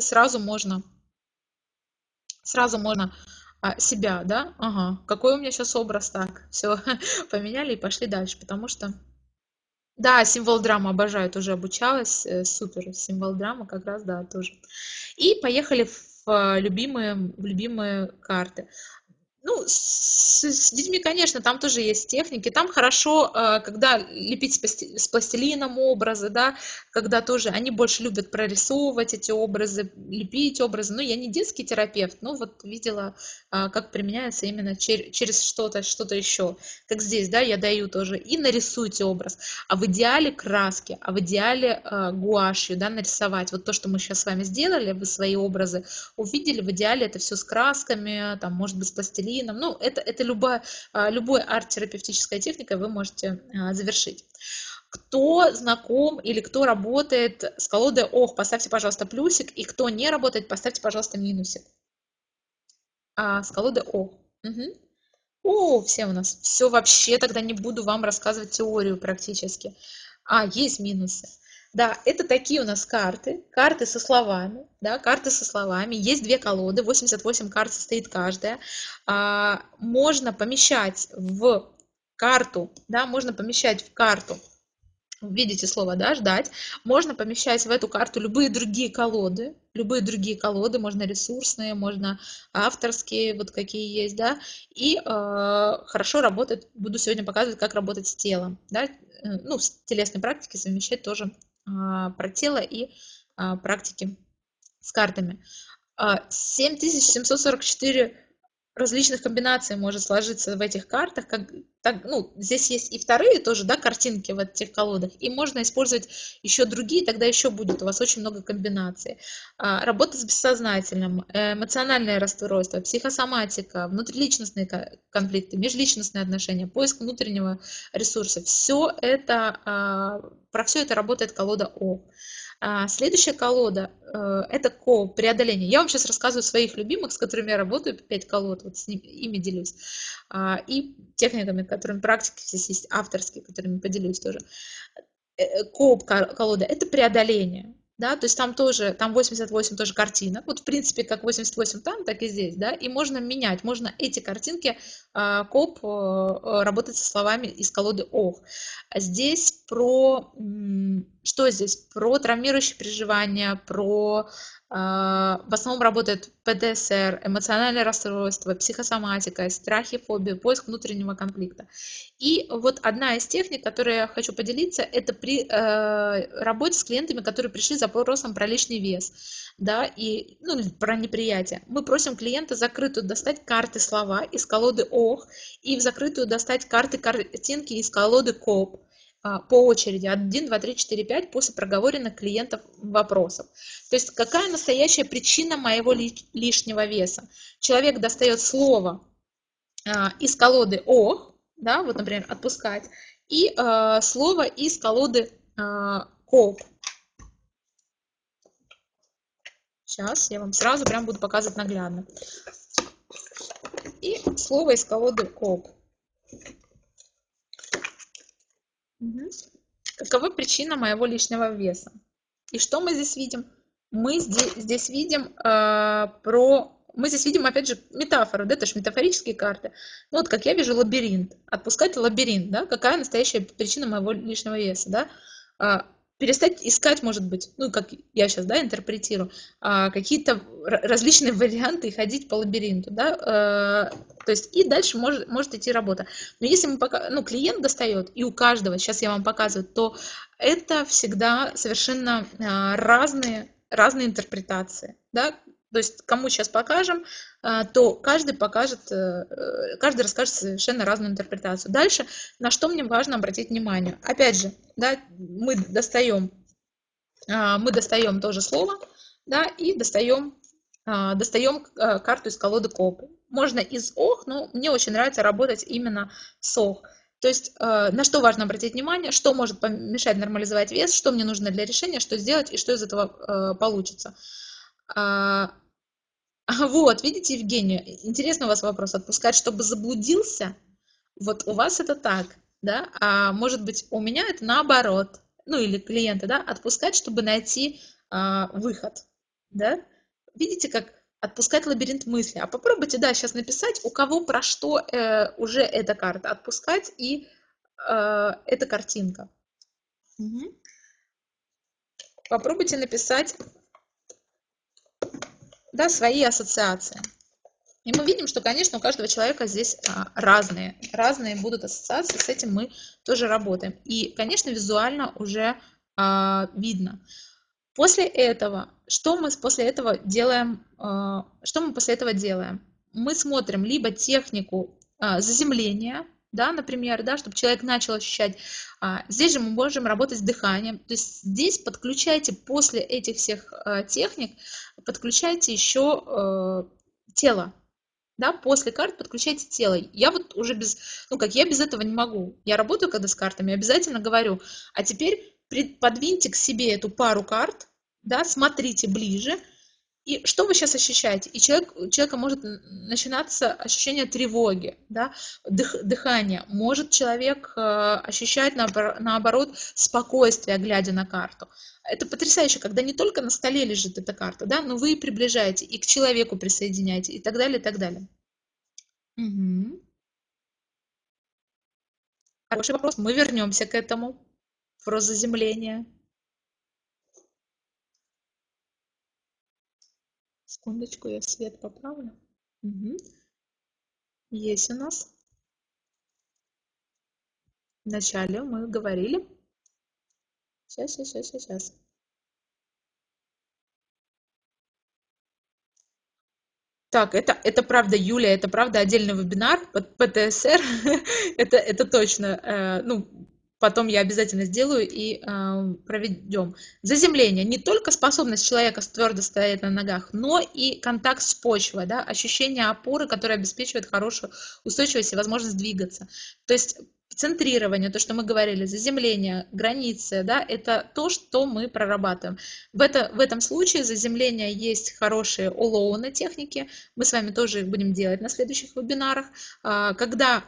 [SPEAKER 1] сразу можно себя, да, ага, какой у меня сейчас образ, так, все, поменяли и пошли дальше, потому что, да, символ драма обожаю, тоже обучалась, супер, символ драма как раз, да, тоже. И поехали в любимые карты. Ну, с детьми, конечно, там тоже есть техники. Там хорошо, когда лепить с пластилином образы, да, когда тоже они больше любят прорисовывать эти образы, лепить образы. Ну, я не детский терапевт, но вот видела, как применяется именно через что-то еще. Как здесь, да, я даю тоже и нарисуйте образ. А в идеале краски, а в идеале гуашью, да, нарисовать. Вот то, что мы сейчас с вами сделали, вы свои образы увидели, в идеале это все с красками, там, может быть, с пластилином. Ну, это любой арт-терапевтической техникой вы можете завершить. Кто знаком или кто работает с колодой ОХ, поставьте, пожалуйста, плюсик, и кто не работает, поставьте, пожалуйста, минусик. С колодой ОХ. Угу. О, все у нас. Все вообще, тогда не буду вам рассказывать теорию практически. Есть минусы. Да, это такие у нас карты со словами, да, карты со словами. Есть две колоды, 88 карт состоит каждая. Можно помещать в карту, да, можно помещать в карту, видите слово, да, ждать. Можно помещать в эту карту любые другие колоды, можно ресурсные, можно авторские, вот какие есть, да, и хорошо работает, буду сегодня показывать, как работать с телом, да, ну, с телесной практикой совмещать тоже про тело и практики с картами. 7744 различных комбинаций может сложиться в этих картах. Ну, здесь есть и вторые тоже, да, картинки в этих колодах, и можно использовать еще другие, тогда еще будет у вас очень много комбинаций. Работа с бессознательным, эмоциональное расстройство, психосоматика, внутриличностные конфликты, межличностные отношения, поиск внутреннего ресурса. Про все это работает колода О. Следующая колода это преодоление. Я вам сейчас рассказываю своих любимых, с которыми я работаю, 5 колод, вот ими делюсь. И техниками, которыми практики здесь есть, авторские, которыми поделюсь тоже. Колода это преодоление. Да, то есть там 88 тоже картинок. Вот в принципе как 88 там, так и здесь, да, и можно менять, можно эти картинки, работать со словами из колоды ОХ. Здесь что здесь? Про травмирующие переживания, в основном работает ПТСР, эмоциональное расстройство, психосоматика, страхи, фобии, поиск внутреннего конфликта. И вот одна из техник, которой я хочу поделиться, это при работе с клиентами, которые пришли за запросом про лишний вес, да, и ну, про неприятие. Мы просим клиента закрытую достать карты слова из колоды ОХ и в закрытую достать картинки из колоды КОП по очереди 1, 2, 3, 4, 5 после проговоренных клиентов вопросов. То есть какая настоящая причина моего лишнего веса? Человек достает слово из колоды ОХ, да, вот, например, отпускать, и слово из колоды КОП. Сейчас я вам сразу прям буду показывать наглядно. И слово из колоды КОП. Угу. Какова причина моего лишнего веса? И что мы здесь видим? Мы здесь видим мы здесь видим, опять же, метафору, да, это же метафорические карты. Ну, вот как я вижу лабиринт. Отпускать лабиринт, да, какая настоящая причина моего лишнего веса, да. Перестать искать, может быть, ну, как я сейчас, да, интерпретирую, какие-то различные варианты и ходить по лабиринту, да, то есть и дальше может идти работа. Но если клиент достает, и у каждого, сейчас я вам показываю, то это всегда совершенно разные интерпретации, да, то есть кому сейчас покажем, то каждый расскажет совершенно разную интерпретацию. Дальше, на что мне важно обратить внимание. Опять же, да, мы достаем тоже слово, да, и достаем карту из колоды КОП. Можно из ОХ, но мне очень нравится работать именно с ОХ. То есть на что важно обратить внимание, что может помешать нормализовать вес, что мне нужно для решения, что сделать и что из этого получится. Вот, видите, Евгения, интересный у вас вопрос. Отпускать, чтобы заблудился? Вот у вас это так, да? А может быть, у меня это наоборот. Ну, или клиенты, да? Отпускать, чтобы найти выход, да? Видите, как отпускать лабиринт мысли. А попробуйте, да, сейчас написать, у кого про что уже эта карта. Отпускать и эта картинка. Угу. Попробуйте написать, да, свои ассоциации. И мы видим, что, конечно, у каждого человека здесь разные будут ассоциации, с этим мы тоже работаем. И, конечно, визуально уже видно. После этого, что мы после этого делаем? Что мы после этого делаем? Мы смотрим либо технику заземления, да, например, да, чтобы человек начал ощущать. Здесь же мы можем работать с дыханием. То есть здесь подключайте после этих всех техник, подключайте еще тело. Да, после карт подключайте тело. Я вот уже я без этого не могу. Я работаю когда с картами, обязательно говорю, а теперь подвиньте к себе эту пару карт, да, смотрите ближе, и что вы сейчас ощущаете? И у человека может начинаться ощущение тревоги, да, дыхания. Может человек ощущать, наоборот, спокойствие, глядя на карту. Это потрясающе, когда не только на столе лежит эта карта, да, но вы и приближаете, и к человеку присоединяете, и так далее, и так далее. Мгм. Хороший вопрос. Мы вернемся к этому, про заземление. Секундочку, я свет поправлю. Мгм. Есть у нас. Вначале мы говорили. Сейчас. Так, это правда, Юлия, это правда отдельный вебинар под ПТСР. Это точно. Ну, потом я обязательно сделаю и проведем. Заземление. Не только способность человека твердо стоять на ногах, но и контакт с почвой, да, ощущение опоры, которое обеспечивает хорошую устойчивость и возможность двигаться. То есть центрирование, то, что мы говорили, заземление, границы, да, это то, что мы прорабатываем. В этом случае заземление есть хорошие улоуны техники, мы с вами тоже их будем делать на следующих вебинарах. Когда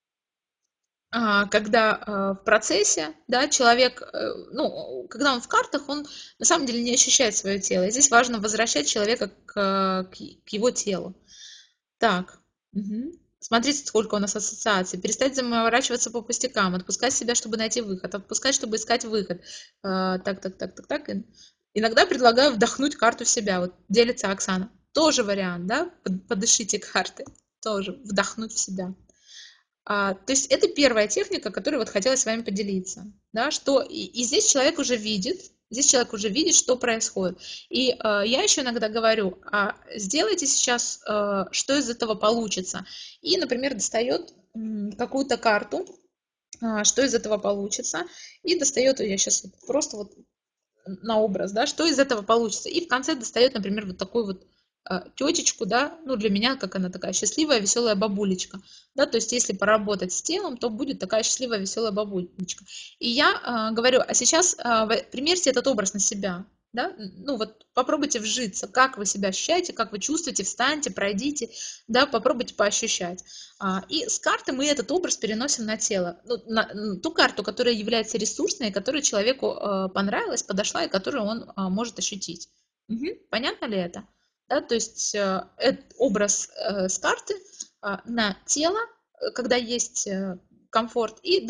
[SPEAKER 1] в процессе, да, человек, ну, когда он в картах, он на самом деле не ощущает свое тело. И здесь важно возвращать человека к его телу. Так, мгм. Смотрите, сколько у нас ассоциаций. Перестать заморачиваться по пустякам, отпускать себя, чтобы найти выход, отпускать, чтобы искать выход. Так. Иногда предлагаю вдохнуть карту в себя. Вот делится Оксана. Тоже вариант, да? Подышите карты. Тоже вдохнуть в себя. То есть это первая техника, которой вот хотела с вами поделиться. Да, что и здесь человек уже видит, что происходит. И я еще иногда говорю, сделайте сейчас, что из этого получится. И, например, достает какую-то карту, что из этого получится, и достает, я сейчас просто вот на образ, да, что из этого получится. И в конце достает, например, вот такую вот тетечку, да, ну для меня, как она такая счастливая, веселая бабулечка, да, то есть если поработать с телом, то будет такая счастливая, веселая бабулечка. И я говорю, а сейчас примерьте этот образ на себя, да, ну вот попробуйте вжиться, как вы себя ощущаете, как вы чувствуете, встаньте, пройдите, да, попробуйте поощущать. И с карты мы этот образ переносим на тело, ну, на ту карту, которая является ресурсной, которая человеку понравилась, подошла и которую он может ощутить. Мгм. Понятно ли это? Да, то есть образ с карты на тело, когда есть комфорт, и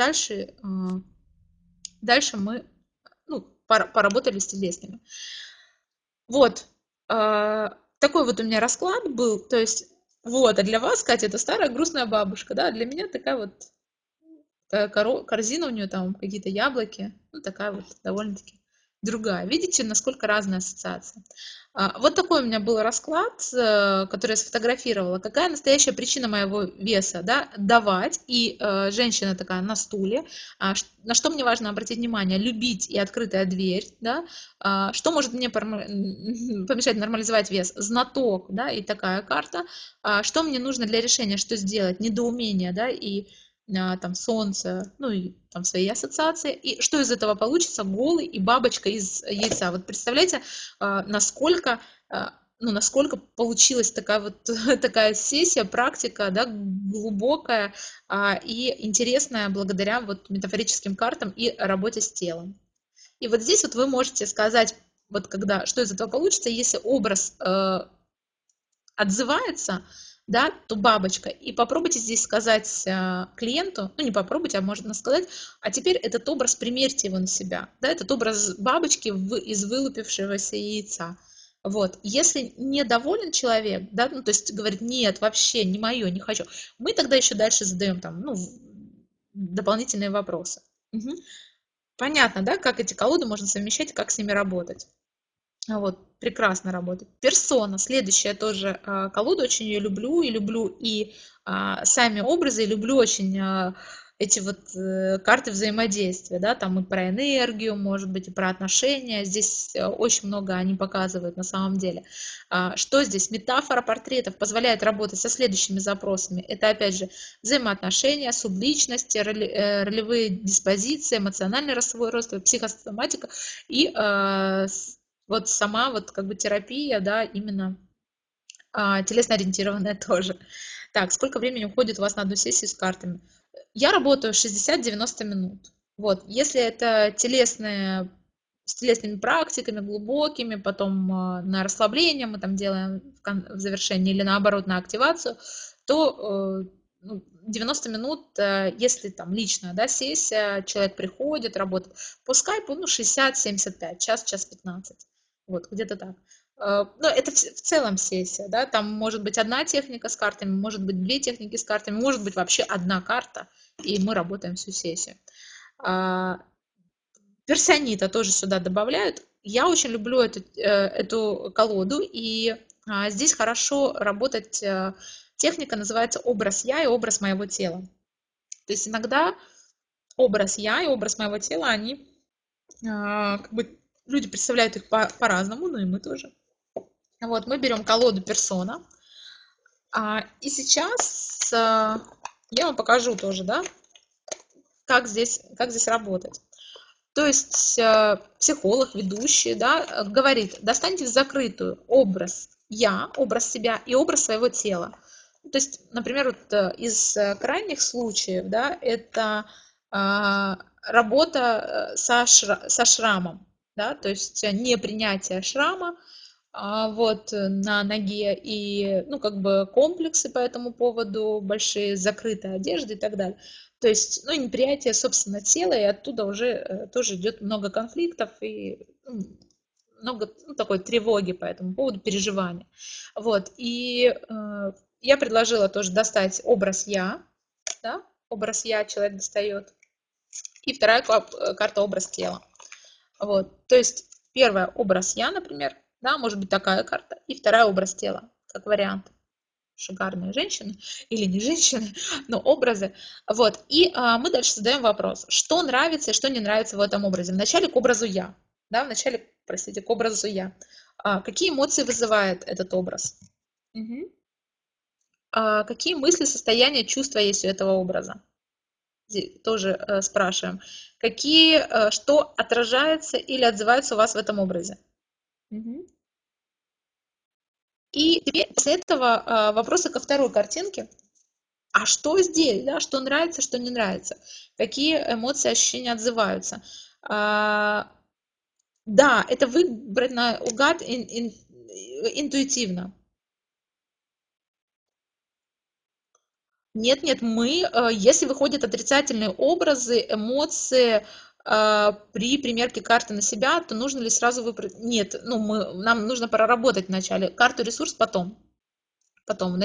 [SPEAKER 1] дальше мы поработали с телесными. Вот такой вот у меня расклад был, то есть вот, а для вас, Катя, это старая грустная бабушка, да, а для меня такая вот корзина у нее там, какие-то яблоки, ну такая вот довольно-таки другая. Видите, насколько разная ассоциация. Вот такой у меня был расклад, который я сфотографировала. Какая настоящая причина моего веса? Да? Давать. И женщина такая на стуле. На что мне важно обратить внимание? Любить и открытая дверь. Да? Что может мне помешать нормализовать вес? Знаток. Да? И такая карта. Что мне нужно для решения? Что сделать? Недоумение. Да? И там солнце, ну и там свои ассоциации. И что из этого получится? Голый и бабочка из яйца. Вот представляете, насколько, насколько получилась такая вот такая сессия, практика, да, глубокая и интересная благодаря вот метафорическим картам и работе с телом. И вот здесь вот вы можете сказать, вот когда, что из этого получится, если образ отзывается, да, то бабочка. И попробуйте здесь сказать клиенту, ну не попробуйте, а можно сказать, а теперь этот образ, примерьте его на себя. Да, этот образ бабочки из вылупившегося яйца. Вот. Если недоволен человек, да, ну, то есть говорит, нет, вообще не мое, не хочу, мы тогда еще дальше задаем там, ну, дополнительные вопросы. Мгм. Понятно, да, как эти колоды можно совмещать, как с ними работать. Вот, прекрасно работает. Персона, следующая тоже колода, очень ее люблю, и люблю и сами образы, и люблю очень эти вот карты взаимодействия, да, там и про энергию, может быть, и про отношения. Здесь очень много они показывают на самом деле. Что здесь? Метафора портретов позволяет работать со следующими запросами. Это, опять же, взаимоотношения, субличности, ролевые диспозиции, эмоциональный свой рост, психосоматика и вот сама вот как бы терапия, да, именно телесно-ориентированная тоже. Так, сколько времени уходит у вас на одну сессию с картами? Я работаю 60-90 минут. Вот, если это телесные, с телесными практиками глубокими, потом на расслабление мы там делаем в завершении или наоборот на активацию, то 90 минут, если там личная, да, сессия, человек приходит, работает по скайпу, ну, 60-75, час 15. Вот, где-то так. Ну, это в целом сессия, да, там может быть одна техника с картами, может быть две техники с картами, может быть вообще одна карта, и мы работаем всю сессию. Персонита тоже сюда добавляют. Я очень люблю эту колоду, и здесь хорошо работать. Техника называется образ я и образ моего тела. То есть иногда образ я и образ моего тела, они как бы люди представляют их по-разному, ну и мы тоже. Вот, мы берем колоду персона. И сейчас я вам покажу тоже, да, как здесь работать. То есть психолог, ведущий, да, говорит, достаньте в закрытую образ я, образ себя и образ своего тела. То есть, например, вот из крайних случаев, да, это работа со шрамом, да, то есть непринятие шрама, вот на ноге и, ну, как бы комплексы по этому поводу, большие, закрытая одежда и так далее. То есть, ну, неприятие, собственно, тела, и оттуда уже тоже идет много конфликтов и много такой тревоги по этому поводу, переживания. Вот, и я предложила тоже достать образ «я», да, образ «я» человек достает, и вторая карта «образ тела». Вот, то есть первая образ «я», например, да, может быть такая карта, и вторая образ тела, как вариант. Шикарные женщины или не женщины, но образы. Вот, и мы дальше задаем вопрос, что нравится и что не нравится в этом образе. Вначале к образу «я», да, вначале, простите, к образу «я». Какие эмоции вызывает этот образ? Мгм. Какие мысли, состояния, чувства есть у этого образа? Тоже спрашиваем. Что отражается или отзывается у вас в этом образе? Мгм. И теперь после этого вопросы ко второй картинке. А что здесь, да, что нравится, что не нравится? Какие эмоции, ощущения отзываются? Да, это выбрать наугад интуитивно. Нет, нет, если выходят отрицательные образы, эмоции при примерке карты на себя, то нужно ли сразу выбрать? Нет, ну нам нужно проработать вначале карту ресурс, потом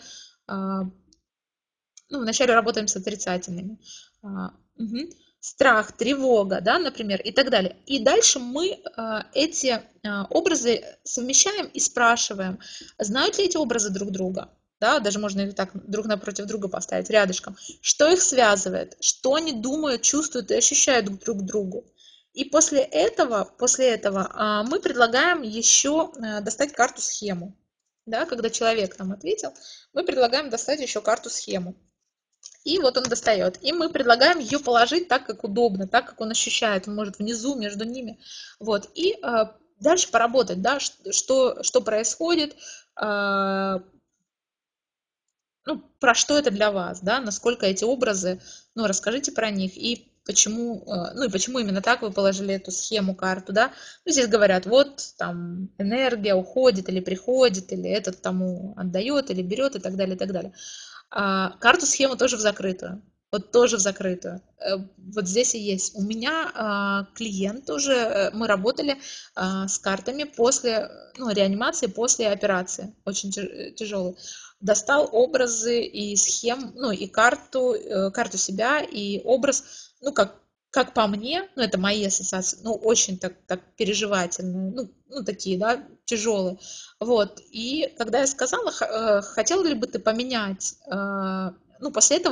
[SPEAKER 1] вначале работаем с отрицательными. Мгм. Страх, тревога, да, например, и так далее. И дальше мы эти образы совмещаем и спрашиваем, знают ли эти образы друг друга? Да, даже можно их так друг напротив друга поставить рядышком. Что их связывает? Что они думают, чувствуют и ощущают друг к другу? И после этого мы предлагаем еще достать карту-схему. Да, когда человек нам ответил, мы предлагаем достать еще карту-схему. И вот он достает. И мы предлагаем ее положить так, как удобно, так, как он ощущает. Он может внизу, между ними. Вот. И дальше поработать, да, что происходит, ну, про что это для вас, да, насколько эти образы, ну, расскажите про них и почему, ну, и почему именно так вы положили эту схему, карту, да. Ну, здесь говорят, вот, там, энергия уходит или приходит, или этот тому отдает, или берет, и так далее, и так далее. Карту-схему тоже в закрытую. Вот тоже в закрытую. Вот здесь и есть. У меня клиент тоже, мы работали с картами после, ну, реанимации, после операции, очень тяжелой. Достал образы и схем, ну, и карту себя, и образ, ну, как по мне, ну, это мои ассоциации, ну, очень так переживательные, ну, такие, да, тяжелые. Вот. И когда я сказала, хотела ли бы ты поменять, ну,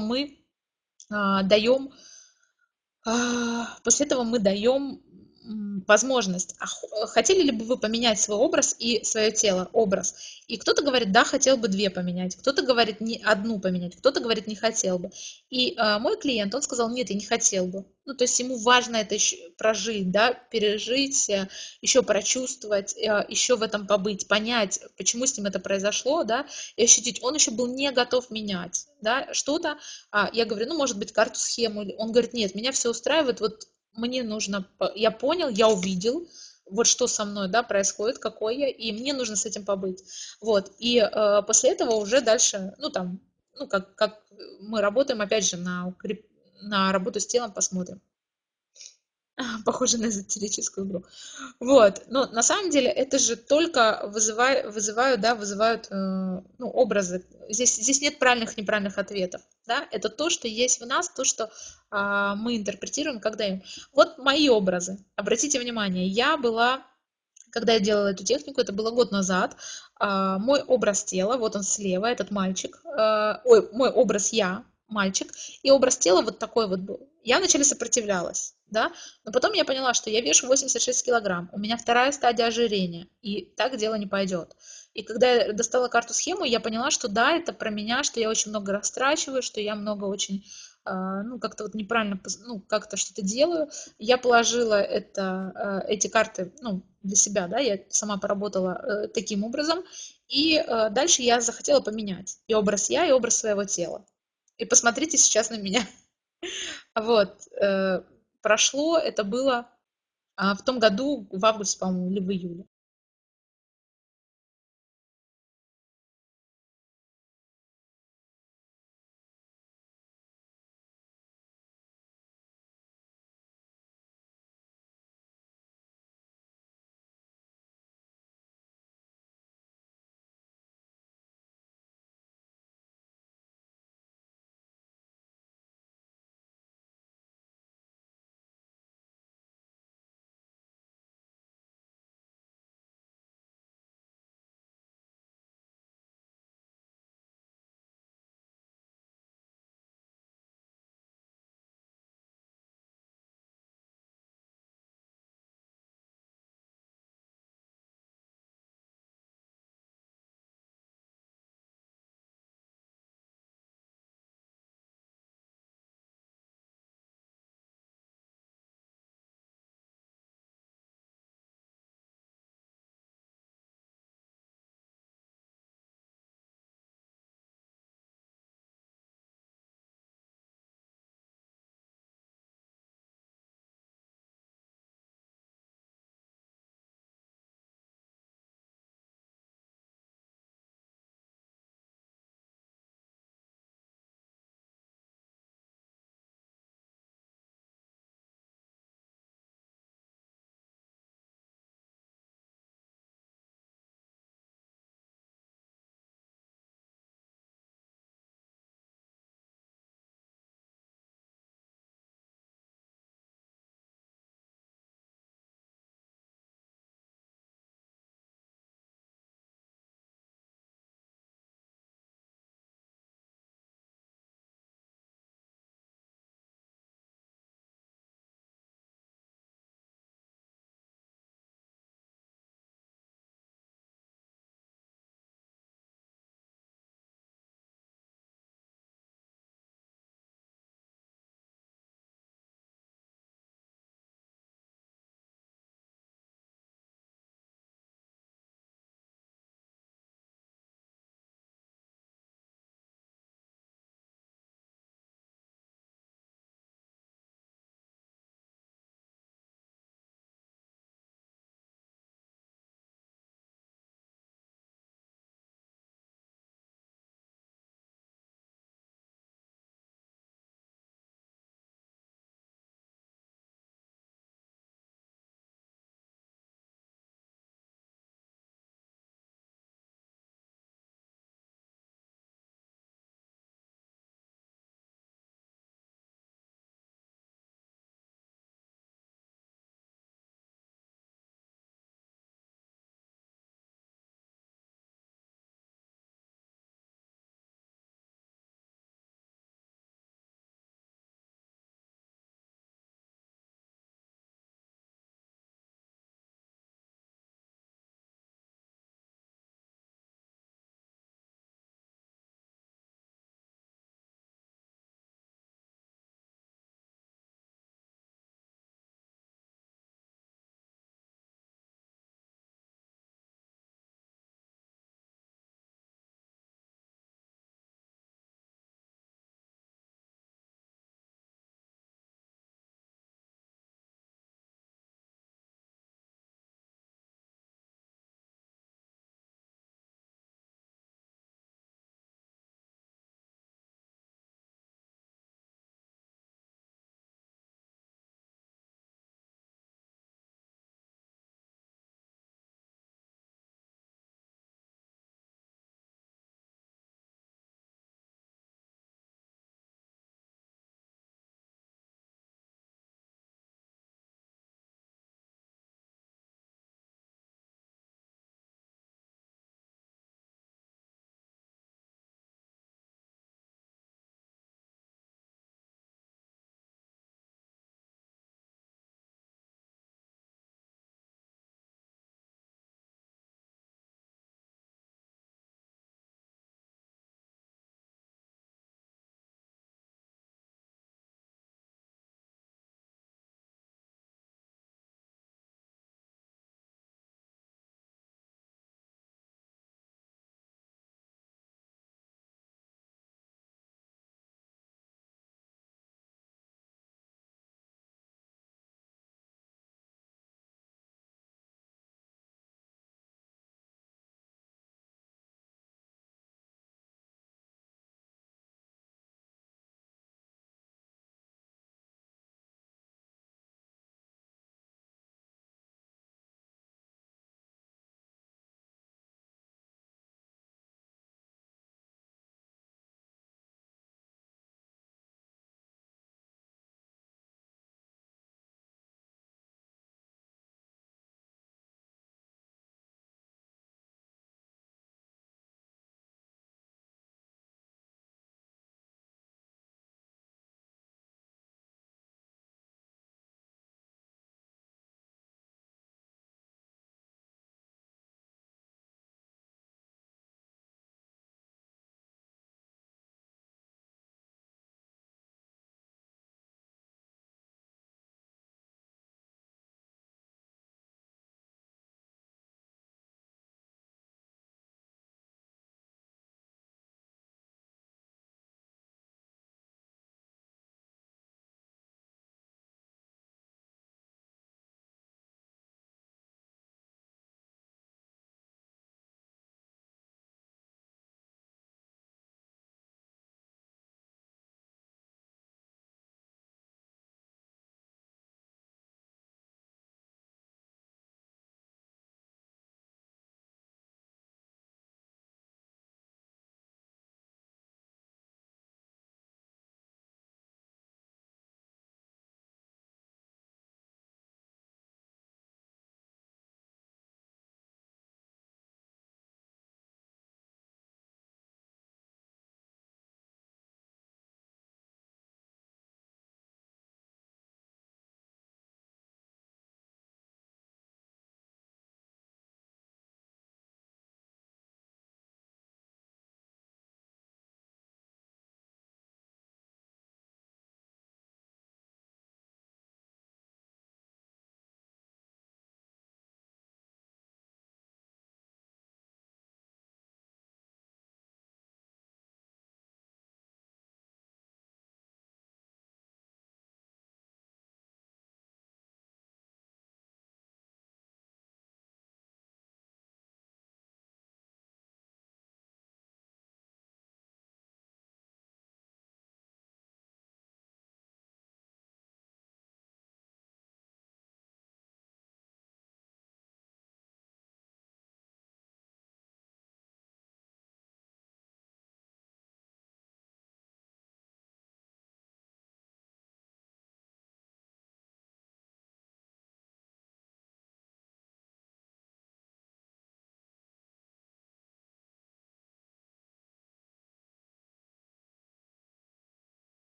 [SPEAKER 1] даем, после этого мы даем возможность. Хотели ли бы вы поменять свой образ и свое тело, образ? И кто-то говорит, да, хотел бы две поменять, кто-то говорит, не одну поменять, кто-то говорит, не хотел бы. И мой клиент, он сказал, нет, я не хотел бы. Ну, то есть ему важно это еще прожить, да, пережить, еще прочувствовать, еще в этом побыть, понять, почему с ним это произошло, да, и ощутить. Он еще был не готов менять, да, что-то. Я говорю, ну, может быть, карту, схему. Он говорит, нет, меня все устраивает, вот мне нужно, я понял, я увидел, вот что со мной, да, происходит, какой я, и мне нужно с этим побыть. Вот, и после этого уже дальше, ну, там, ну, как мы работаем, опять же, на работу с телом посмотрим. Похоже на эзотерическую игру. Вот. Но на самом деле это же только вызывают ну, образы. Здесь нет правильных и неправильных ответов. Да? Это то, что есть в нас, то, что мы интерпретируем, когда им. Вот мои образы. Обратите внимание, когда я делала эту технику, это было год назад, мой образ тела, вот он слева, этот мальчик, мой образ я, мальчик, и образ тела вот такой вот был. Я вначале сопротивлялась, да, но потом я поняла, что я вешу 86 килограмм, у меня вторая стадия ожирения, и так дело не пойдет. И когда я достала карту-схему, я поняла, что да, это про меня, что я очень много растрачиваю, что я много очень, ну, как-то вот неправильно, ну, как-то что-то делаю. Я положила эти карты, ну, для себя, да, я сама поработала таким образом, и дальше я захотела поменять и образ я, и образ своего тела. И посмотрите сейчас на меня. Вот, прошло, это было в том году, в августе, по-моему, или в июле.